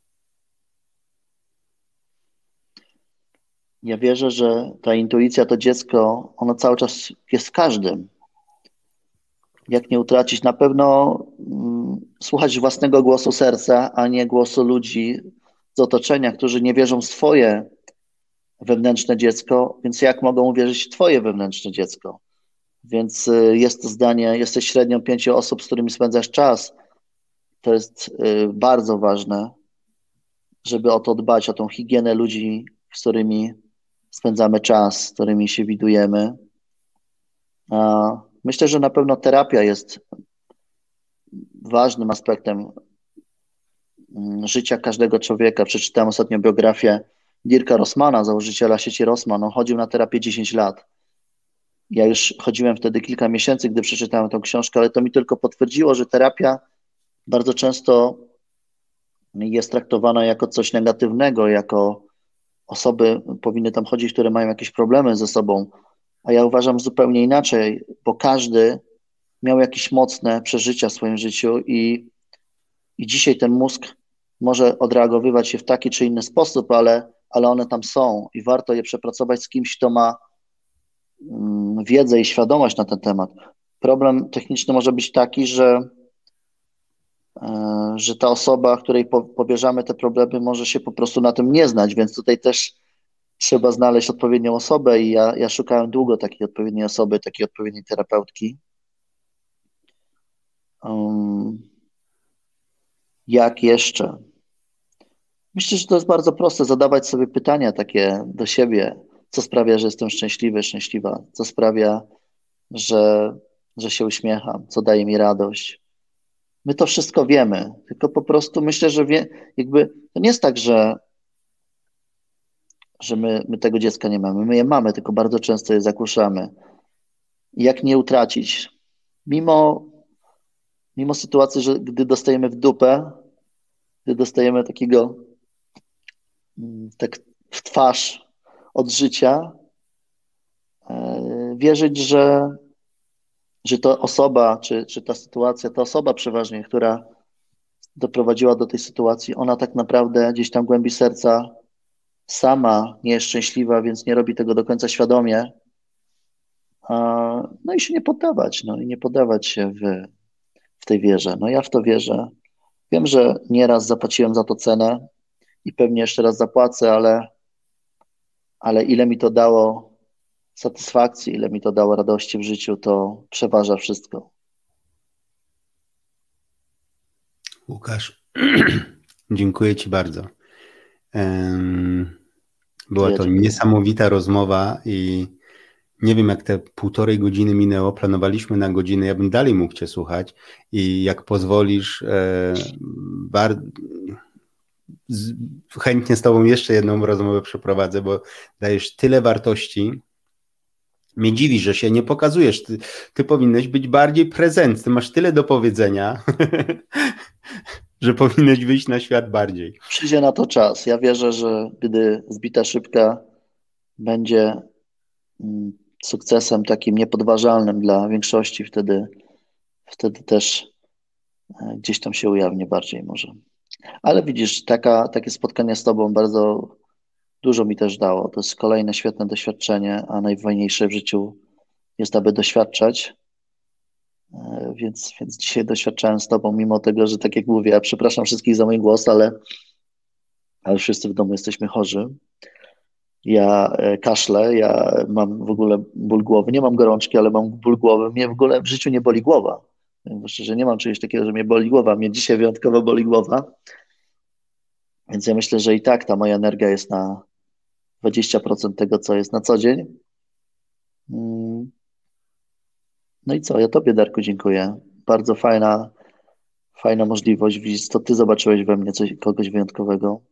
Ja wierzę, że ta intuicja, to dziecko, ono cały czas jest w każdym. Jak nie utracić? Na pewno mm, słuchać własnego głosu serca, a nie głosu ludzi z otoczenia, którzy nie wierzą w swoje wewnętrzne dziecko, więc jak mogą uwierzyć w twoje wewnętrzne dziecko? Więc y, jest to zdanie, jesteś średnią pięciu osób, z którymi spędzasz czas. To jest y, bardzo ważne, żeby o to dbać, o tą higienę ludzi, z którymi spędzamy czas, z którymi się widujemy. A myślę, że na pewno terapia jest ważnym aspektem życia każdego człowieka. Przeczytałem ostatnio biografię Dirka Rossmana, założyciela sieci Rossmann. On chodził na terapię dziesięć lat. Ja już chodziłem wtedy kilka miesięcy, gdy przeczytałem tę książkę, ale to mi tylko potwierdziło, że terapia bardzo często jest traktowana jako coś negatywnego, jako osoby powinny tam chodzić, które mają jakieś problemy ze sobą, a ja uważam zupełnie inaczej, bo każdy miał jakieś mocne przeżycia w swoim życiu i, i dzisiaj ten mózg może odreagowywać się w taki czy inny sposób, ale, ale one tam są i warto je przepracować z kimś, kto ma mm, wiedzę i świadomość na ten temat. Problem techniczny może być taki, że, e, że ta osoba, której po, powierzamy te problemy, może się po prostu na tym nie znać, więc tutaj też trzeba znaleźć odpowiednią osobę i ja, ja szukałem długo takiej odpowiedniej osoby, takiej odpowiedniej terapeutki. Um, jak jeszcze? Myślę, że to jest bardzo proste, zadawać sobie pytania takie do siebie, co sprawia, że jestem szczęśliwy, szczęśliwa, co sprawia, że, że się uśmiecham, co daje mi radość. My to wszystko wiemy, tylko po prostu myślę, że wie, jakby to nie jest tak, że że my, my tego dziecka nie mamy. My je mamy, tylko bardzo często je zakłuszamy. Jak nie utracić? Mimo, mimo sytuacji, że gdy dostajemy w dupę, gdy dostajemy takiego tak w twarz od życia, wierzyć, że, że ta osoba, czy, czy ta sytuacja, ta osoba przeważnie, która doprowadziła do tej sytuacji, ona tak naprawdę gdzieś tam w głębi serca sama nie jest szczęśliwa, więc nie robi tego do końca świadomie. No i się nie poddawać, no i nie poddawać się w, w tej wierze. No ja w to wierzę. Wiem, że nieraz zapłaciłem za to cenę i pewnie jeszcze raz zapłacę, ale, ale ile mi to dało satysfakcji, ile mi to dało radości w życiu, to przeważa wszystko. Łukasz, dziękuję Ci bardzo. Była to niesamowita rozmowa i Nie wiem, jak te półtorej godziny minęło, planowaliśmy na godzinę, ja bym dalej mógł Cię słuchać i jak pozwolisz, e, bar... z... chętnie z Tobą jeszcze jedną rozmowę przeprowadzę, bo dajesz tyle wartości. Mnie dziwi, że się nie pokazujesz. Ty, ty powinieneś być bardziej prezent. Ty masz tyle do powiedzenia, że powinieneś wyjść na świat bardziej. Przyjdzie na to czas. Ja wierzę, że gdy Zbita Szybka będzie sukcesem takim niepodważalnym dla większości, wtedy, wtedy też gdzieś tam się ujawni bardziej może. Ale widzisz, taka, takie spotkanie z Tobą bardzo dużo mi też dało. To jest kolejne świetne doświadczenie, a najfajniejsze w życiu jest, aby doświadczać. Więc, więc dzisiaj doświadczałem z Tobą, mimo tego, że tak jak mówię, ja przepraszam wszystkich za mój głos, ale, ale wszyscy w domu jesteśmy chorzy. Ja kaszlę, ja mam w ogóle ból głowy, nie mam gorączki, ale mam ból głowy. Mnie w ogóle w życiu nie boli głowa. Szczerze, nie mam czegoś takiego, że mnie boli głowa. Mnie dzisiaj wyjątkowo boli głowa. Więc ja myślę, że i tak ta moja energia jest na dwadzieścia procent tego, co jest na co dzień. No i co? Ja Tobie, Darku, dziękuję. Bardzo fajna, fajna możliwość. Widzisz, to Ty zobaczyłeś we mnie coś, kogoś wyjątkowego.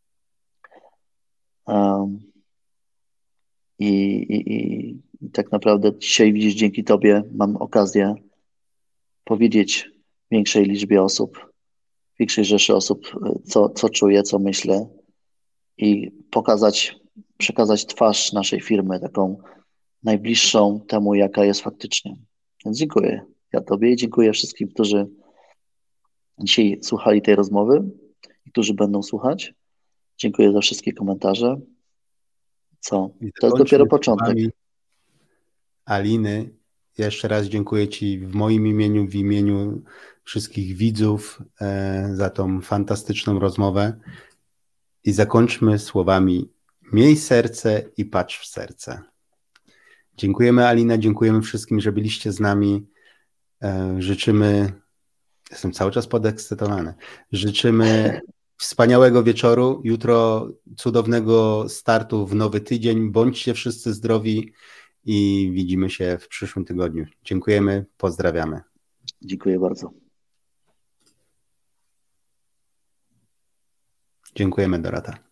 Um, i, i, I tak naprawdę dzisiaj, widzisz, dzięki Tobie mam okazję powiedzieć większej liczbie osób, większej rzeszy osób, co, co czuję, co myślę i pokazać, przekazać twarz naszej firmy, taką najbliższą temu, jaka jest faktycznie. Więc dziękuję ja Tobie i dziękuję wszystkim, którzy dzisiaj słuchali tej rozmowy i którzy będą słuchać. Dziękuję za wszystkie komentarze. Co? To jest dopiero początek. Aliny, jeszcze raz dziękuję Ci w moim imieniu, w imieniu wszystkich widzów e, za tą fantastyczną rozmowę i zakończmy słowami: miej serce i patrz w serce. Dziękujemy, Alina, dziękujemy wszystkim, że byliście z nami. E, życzymy, jestem cały czas podekscytowany, życzymy wspaniałego wieczoru, jutro cudownego startu w nowy tydzień. Bądźcie wszyscy zdrowi i widzimy się w przyszłym tygodniu. Dziękujemy, pozdrawiamy. Dziękuję bardzo. Dziękujemy, Dorota.